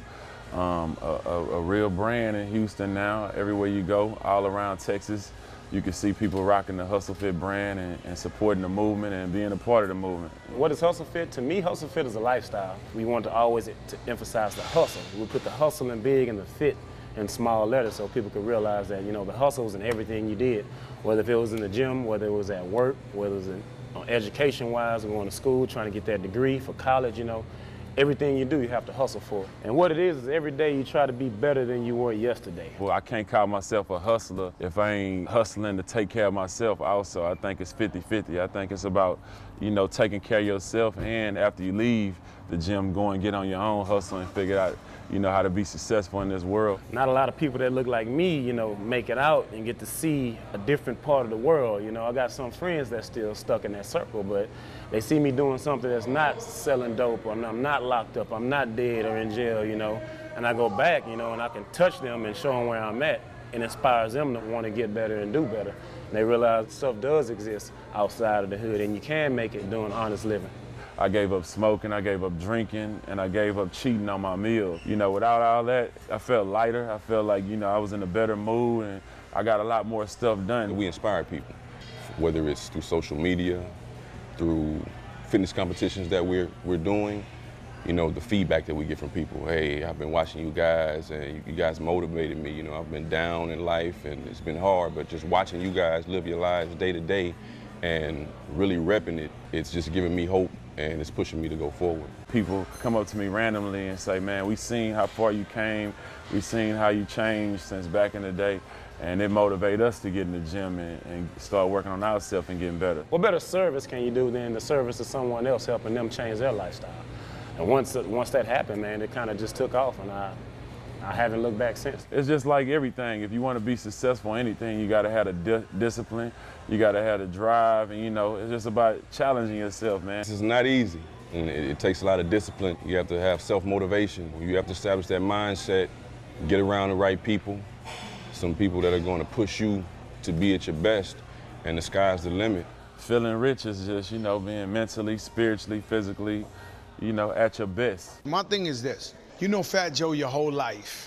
real brand in Houston now. Everywhere you go, all around Texas, you can see people rocking the Hustle Fit brand and supporting the movement and being a part of the movement. What is Hustle Fit? To me, Hustle Fit is a lifestyle. We want to always emphasize the hustle. We put the hustle in big and the fit in small letters so people can realize that, you know, the hustle was in everything you did, whether if it was in the gym, whether it was at work, whether it was in, education-wise, going to school, trying to get that degree for college, you know. Everything you do, you have to hustle for. And what it is every day you try to be better than you were yesterday. Well, I can't call myself a hustler if I ain't hustling to take care of myself also. I think it's 50-50. I think it's about, you know, taking care of yourself, and after you leave the gym, go and get on your own hustle and figure out, you know, how to be successful in this world. Not a lot of people that look like me, you know, make it out and get to see a different part of the world. You know, I got some friends that's still stuck in that circle, but they see me doing something that's not selling dope, or I'm not locked up, I'm not dead or in jail, you know, and I go back, you know, and I can touch them and show them where I'm at. It inspires them to want to get better and do better. And they realize stuff does exist outside of the hood, and you can make it doing honest living. I gave up smoking, I gave up drinking, and I gave up cheating on my meals. You know, without all that, I felt lighter. I felt like, you know, I was in a better mood, and I got a lot more stuff done. We inspire people, whether it's through social media, through fitness competitions that we're doing. You know, the feedback that we get from people. Hey, I've been watching you guys, and you guys motivated me. You know, I've been down in life, and it's been hard, but just watching you guys live your lives day to day and really repping it, it's just giving me hope, and it's pushing me to go forward. People come up to me randomly and say, man, we seen how far you came, we seen how you changed since back in the day, and it motivates us to get in the gym and start working on ourselves and getting better. What better service can you do than the service of someone else helping them change their lifestyle? And once that happened, man, it kind of just took off, and I haven't looked back since. It's just like everything. If you want to be successful in anything, you got to have the discipline, you got to have the drive, and, you know, it's just about challenging yourself, man. This is not easy, and it takes a lot of discipline. You have to have self-motivation. You have to establish that mindset, get around the right people, some people that are going to push you to be at your best, and the sky's the limit. Feeling rich is just, you know, being mentally, spiritually, physically, you know, at your best. My thing is this. You know Fat Joe your whole life.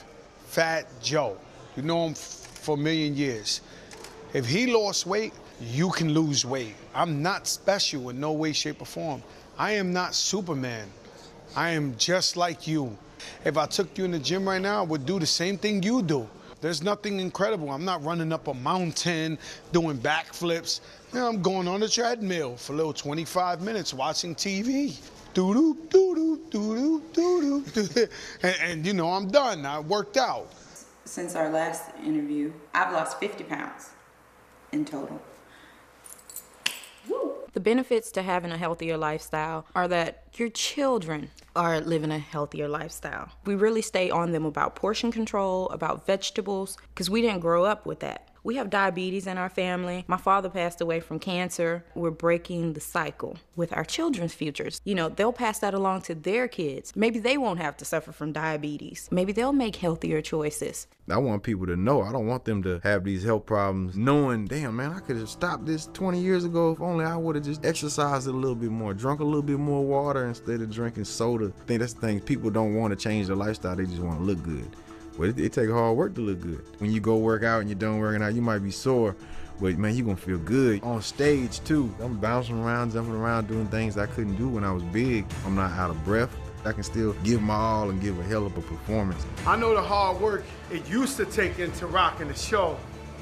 Fat Joe. You know him for a million years. If he lost weight, you can lose weight. I'm not special in no way, shape, or form. I am not Superman. I am just like you. If I took you in the gym right now, I would do the same thing you do. There's nothing incredible. I'm not running up a mountain, doing backflips. You know, I'm going on the treadmill for a little 25 minutes watching TV. Doo-doo, doo-doo, doo-doo, doo-doo, doo-doo. And you know, I'm done. I worked out. Since our last interview, I've lost 50 pounds in total. The benefits to having a healthier lifestyle are that your children are living a healthier lifestyle. We really stay on them about portion control, about vegetables, because we didn't grow up with that. We have diabetes in our family. My father passed away from cancer. We're breaking the cycle with our children's futures. You know, they'll pass that along to their kids. Maybe they won't have to suffer from diabetes. Maybe they'll make healthier choices. I want people to know. I don't want them to have these health problems knowing, damn, man, I could have stopped this 20 years ago if only I would have just exercised a little bit more, drunk a little bit more water instead of drinking soda. I think that's the thing. People don't want to change their lifestyle. They just want to look good. But it takes hard work to look good. When you go work out and you're done working out, you might be sore, but man, you're gonna feel good. On stage too, I'm bouncing around, jumping around, doing things I couldn't do when I was big. I'm not out of breath. I can still give my all and give a hell of a performance. I know the hard work it used to take into rocking the show.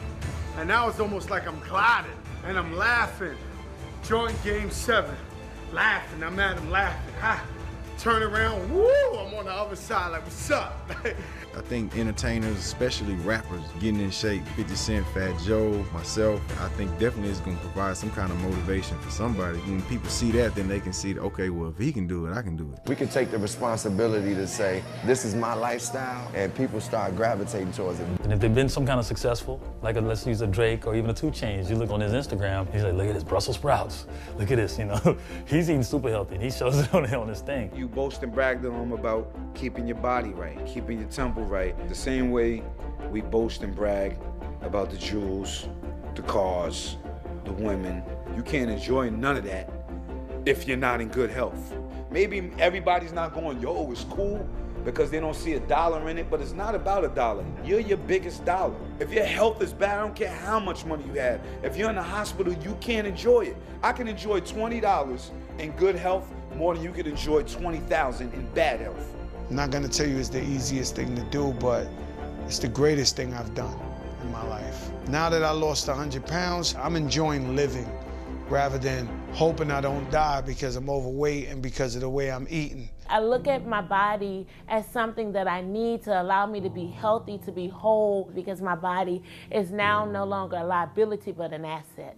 And now it's almost like I'm gliding and I'm laughing. Joint Game 7, laughing, I'm at him laughing. Ha! Turn around, woo, I'm on the other side like, what's up? I think entertainers, especially rappers, getting in shape, 50 Cent, Fat Joe, myself, I think definitely is gonna provide some kind of motivation for somebody. When people see that, then they can see, okay, well, if he can do it, I can do it. We can take the responsibility to say, this is my lifestyle, and people start gravitating towards it. And if they've been some kind of successful, like let's use a Drake or even a 2 Chainz, you look on his Instagram, he's like, look at this Brussels sprouts. Look at this, you know. He's eating super healthy, and he shows it on his thing. You boast and brag to him about keeping your body right, keeping your temple right. The same way we boast and brag about the jewels, the cars, the women. You can't enjoy none of that if you're not in good health. Maybe everybody's not going, yo, it's cool, because they don't see a dollar in it, but it's not about a dollar. You're your biggest dollar. If your health is bad, I don't care how much money you have. If you're in the hospital, you can't enjoy it. I can enjoy $20 in good health more than you could enjoy $20,000 in bad health. I'm not gonna tell you it's the easiest thing to do, but it's the greatest thing I've done in my life. Now that I lost 100 pounds, I'm enjoying living rather than hoping I don't die because I'm overweight and because of the way I'm eating. I look at my body as something that I need to allow me to be healthy, to be whole, because my body is now no longer a liability, but an asset.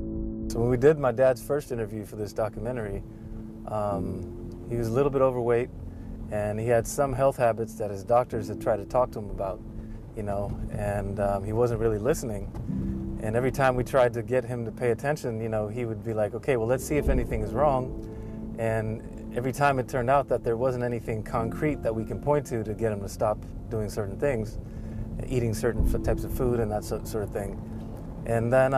So when we did my dad's first interview for this documentary, he was a little bit overweight, and he had some health habits that his doctors had tried to talk to him about, you know, and he wasn't really listening. And every time we tried to get him to pay attention, you know, he would be like, okay, well, let's see if anything is wrong. And every time it turned out that there wasn't anything concrete that we can point to get him to stop doing certain things, eating certain types of food and that sort of thing. And then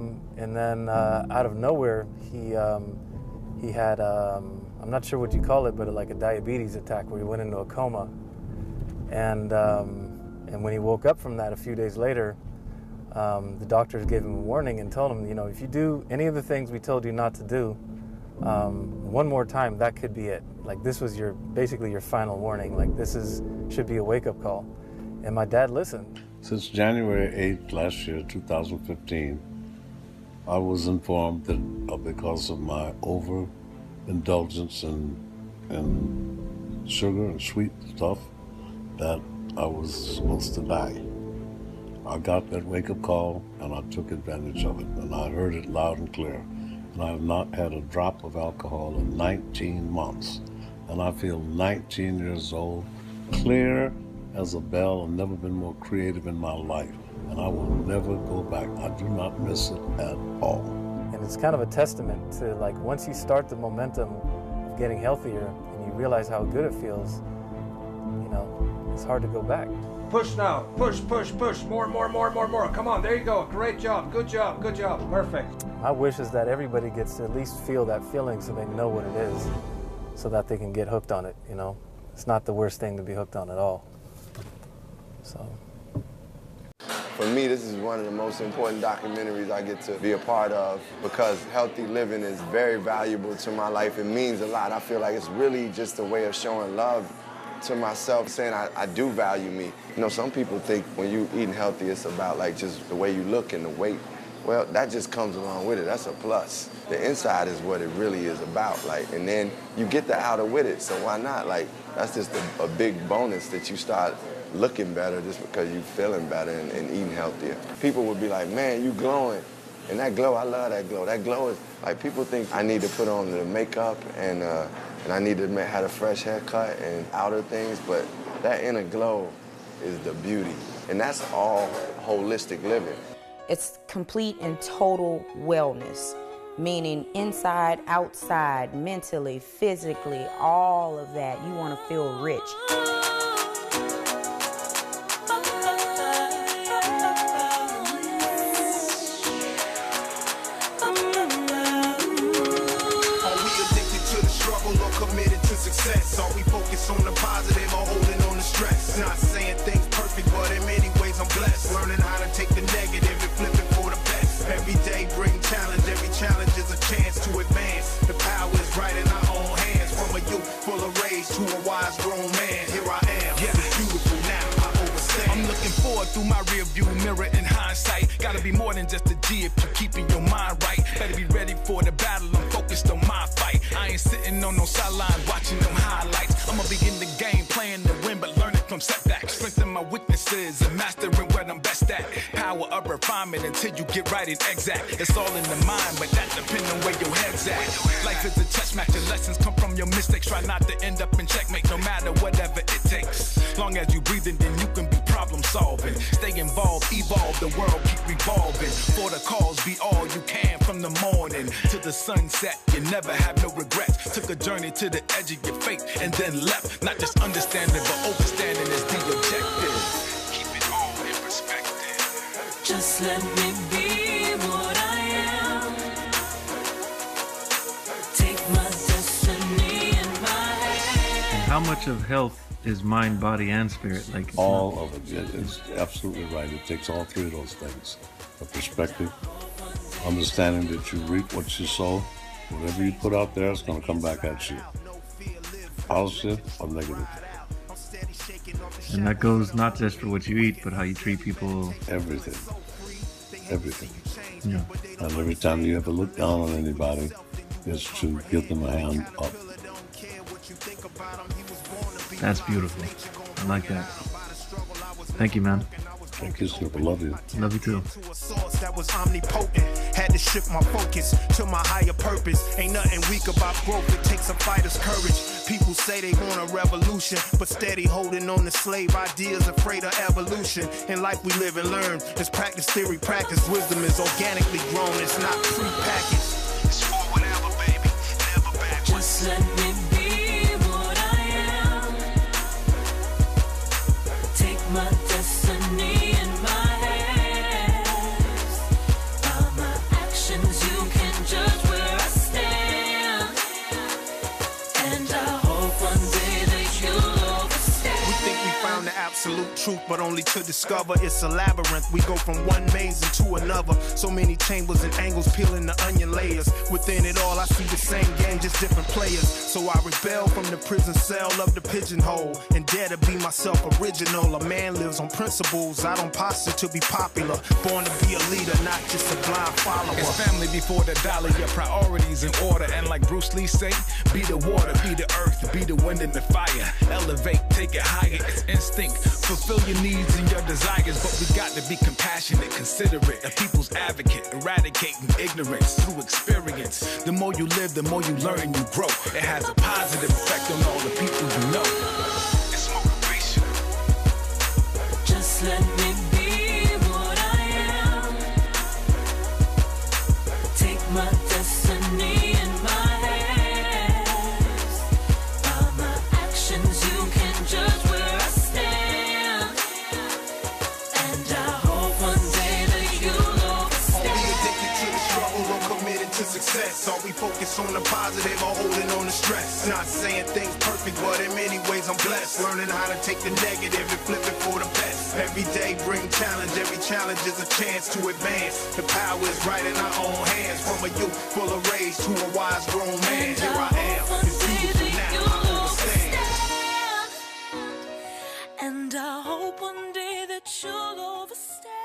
out of nowhere, he had, I'm not sure what you call it, but like a diabetes attack where he went into a coma. And when he woke up from that a few days later, the doctors gave him a warning and told him, you know, if you do any of the things we told you not to do, one more time, that could be it. Like, this was basically your final warning. Like, should be a wake-up call. And my dad listened. Since January 8th last year, 2015, I was informed that because of my overindulgence in sugar and sweet stuff, that I was supposed to die. I got that wake-up call, and I took advantage of it, and I heard it loud and clear. And I have not had a drop of alcohol in 19 months. And I feel 19 years old, clear as a bell, and never been more creative in my life. And I will never go back. I do not miss it at all. And it's kind of a testament to, like, once you start the momentum of getting healthier and you realize how good it feels, you know, it's hard to go back. Push now, push, push, push, more. Come on, there you go, great job, good job, perfect. My wish is that everybody gets to at least feel that feeling so they know what it is, so that they can get hooked on it, you know. It's not the worst thing to be hooked on at all. So. For me, this is one of the most important documentaries I get to be a part of because healthy living is very valuable to my life. It means a lot. I feel like it's really just a way of showing love to myself, saying I do value me. You know, some people think when you eating healthy, it's about like just the way you look and the weight. Well, that just comes along with it. That's a plus. The inside is what it really is about. Like, and then you get the outer with it. So why not? Like, that's just a big bonus that you start looking better just because you're feeling better and eating healthier. People would be like, man, you glowing. And that glow, I love that glow. That glow is, like, people think I need to put on the makeup and I need to have a fresh haircut and outer things, but that inner glow is the beauty. And that's all holistic living. It's complete and total wellness, meaning inside, outside, mentally, physically, all of that. You want to feel rich. Are we focused on the positive or holding on the stress? Not saying things perfect, but in many ways I'm blessed. Learning how to take the negative and flip it for the best. Every day bring challenge, every challenge is a chance to advance. The power is right in our own hands. From a youth full of rage to a wise grown man, here I am. Yeah, it's beautiful now, I overstand. I'm looking forward through my rear view mirror in hindsight. Gotta be more than just a G if you're keeping your mind right. Better be ready for the battle, I'm focused on my fight. I ain't sitting on no sideline watching them highlights. I'ma begin the game playing to win, but learning from setbacks. Strengthen my weaknesses and mastering what I'm best at. Power of refinement until you get right and exact. It's all in the mind, but that depends on where your head's at. Life is a chess match, your lessons come from your mistakes. Try not to end up in checkmate, no matter whatever it takes. Long as you breathing, then you can be problem solving. Stay involved, evolve, the world keep revolving. For the cause, be all you can from the morning to the sunset. You never have no regrets. Took a journey to the edge of your fate and then left. Not just understanding, but overstanding is the objective. Keep it all in perspective. Just let me be what I am. Take my destiny in my hands. And how much of health is mind, body, and spirit? Like all of it. It's absolutely right. It takes all three of those things: a perspective, understanding that you reap what you sow. Whatever you put out there, it's going to come back at you. Positive or negative. And that goes not just for what you eat, but how you treat people. Everything. Everything. Yeah. And every time you ever look down on anybody, is to give them a hand up. That's beautiful. I like that. Thank you, man. Thank you, super. Love you. Love you too. That was omnipotent. Had to shift my focus to my higher purpose. Ain't nothing weak about growth. It takes a fighter's courage. People say they want a revolution, but steady holding on to slave ideas, afraid of evolution. In life we live and learn. It's practice, theory, practice. Wisdom is organically grown. It's not prepackaged. It's for whatever, baby. Never backwards. Just let me be what I am. Take my destiny. Absolute truth, but only to discover it's a labyrinth. We go from one maze into another. So many chambers and angles peeling the onion layers. Within it all, I see the same game, just different players. So I rebel from the prison cell of the pigeonhole and dare to be myself original. A man lives on principles. I don't posture to be popular. Born to be a leader, not just a blind follower. It's family before the dollar. Your priorities in order. And like Bruce Lee say, be the water, be the earth, be the wind and the fire. Elevate, take it higher. It's instinct. Fulfill your needs and your desires, but we got to be compassionate, considerate, a people's advocate, eradicating ignorance through experience. The more you live, the more you learn and you grow. It has a positive effect on all the people you know. It's motivational. Just let me be what I am. Take my destiny in my hands. By my actions, you can judge where I stand. Success, are we focus on the positive or holding on to stress. Not saying things perfect, but in many ways I'm blessed. Learning how to take the negative and flip it for the best. Every day bring challenge, every challenge is a chance to advance. The power is right in our own hands. From a youth full of rage to a wise grown man. Here I am, it's beautiful now, I understand. And I hope one day that you'll overstand.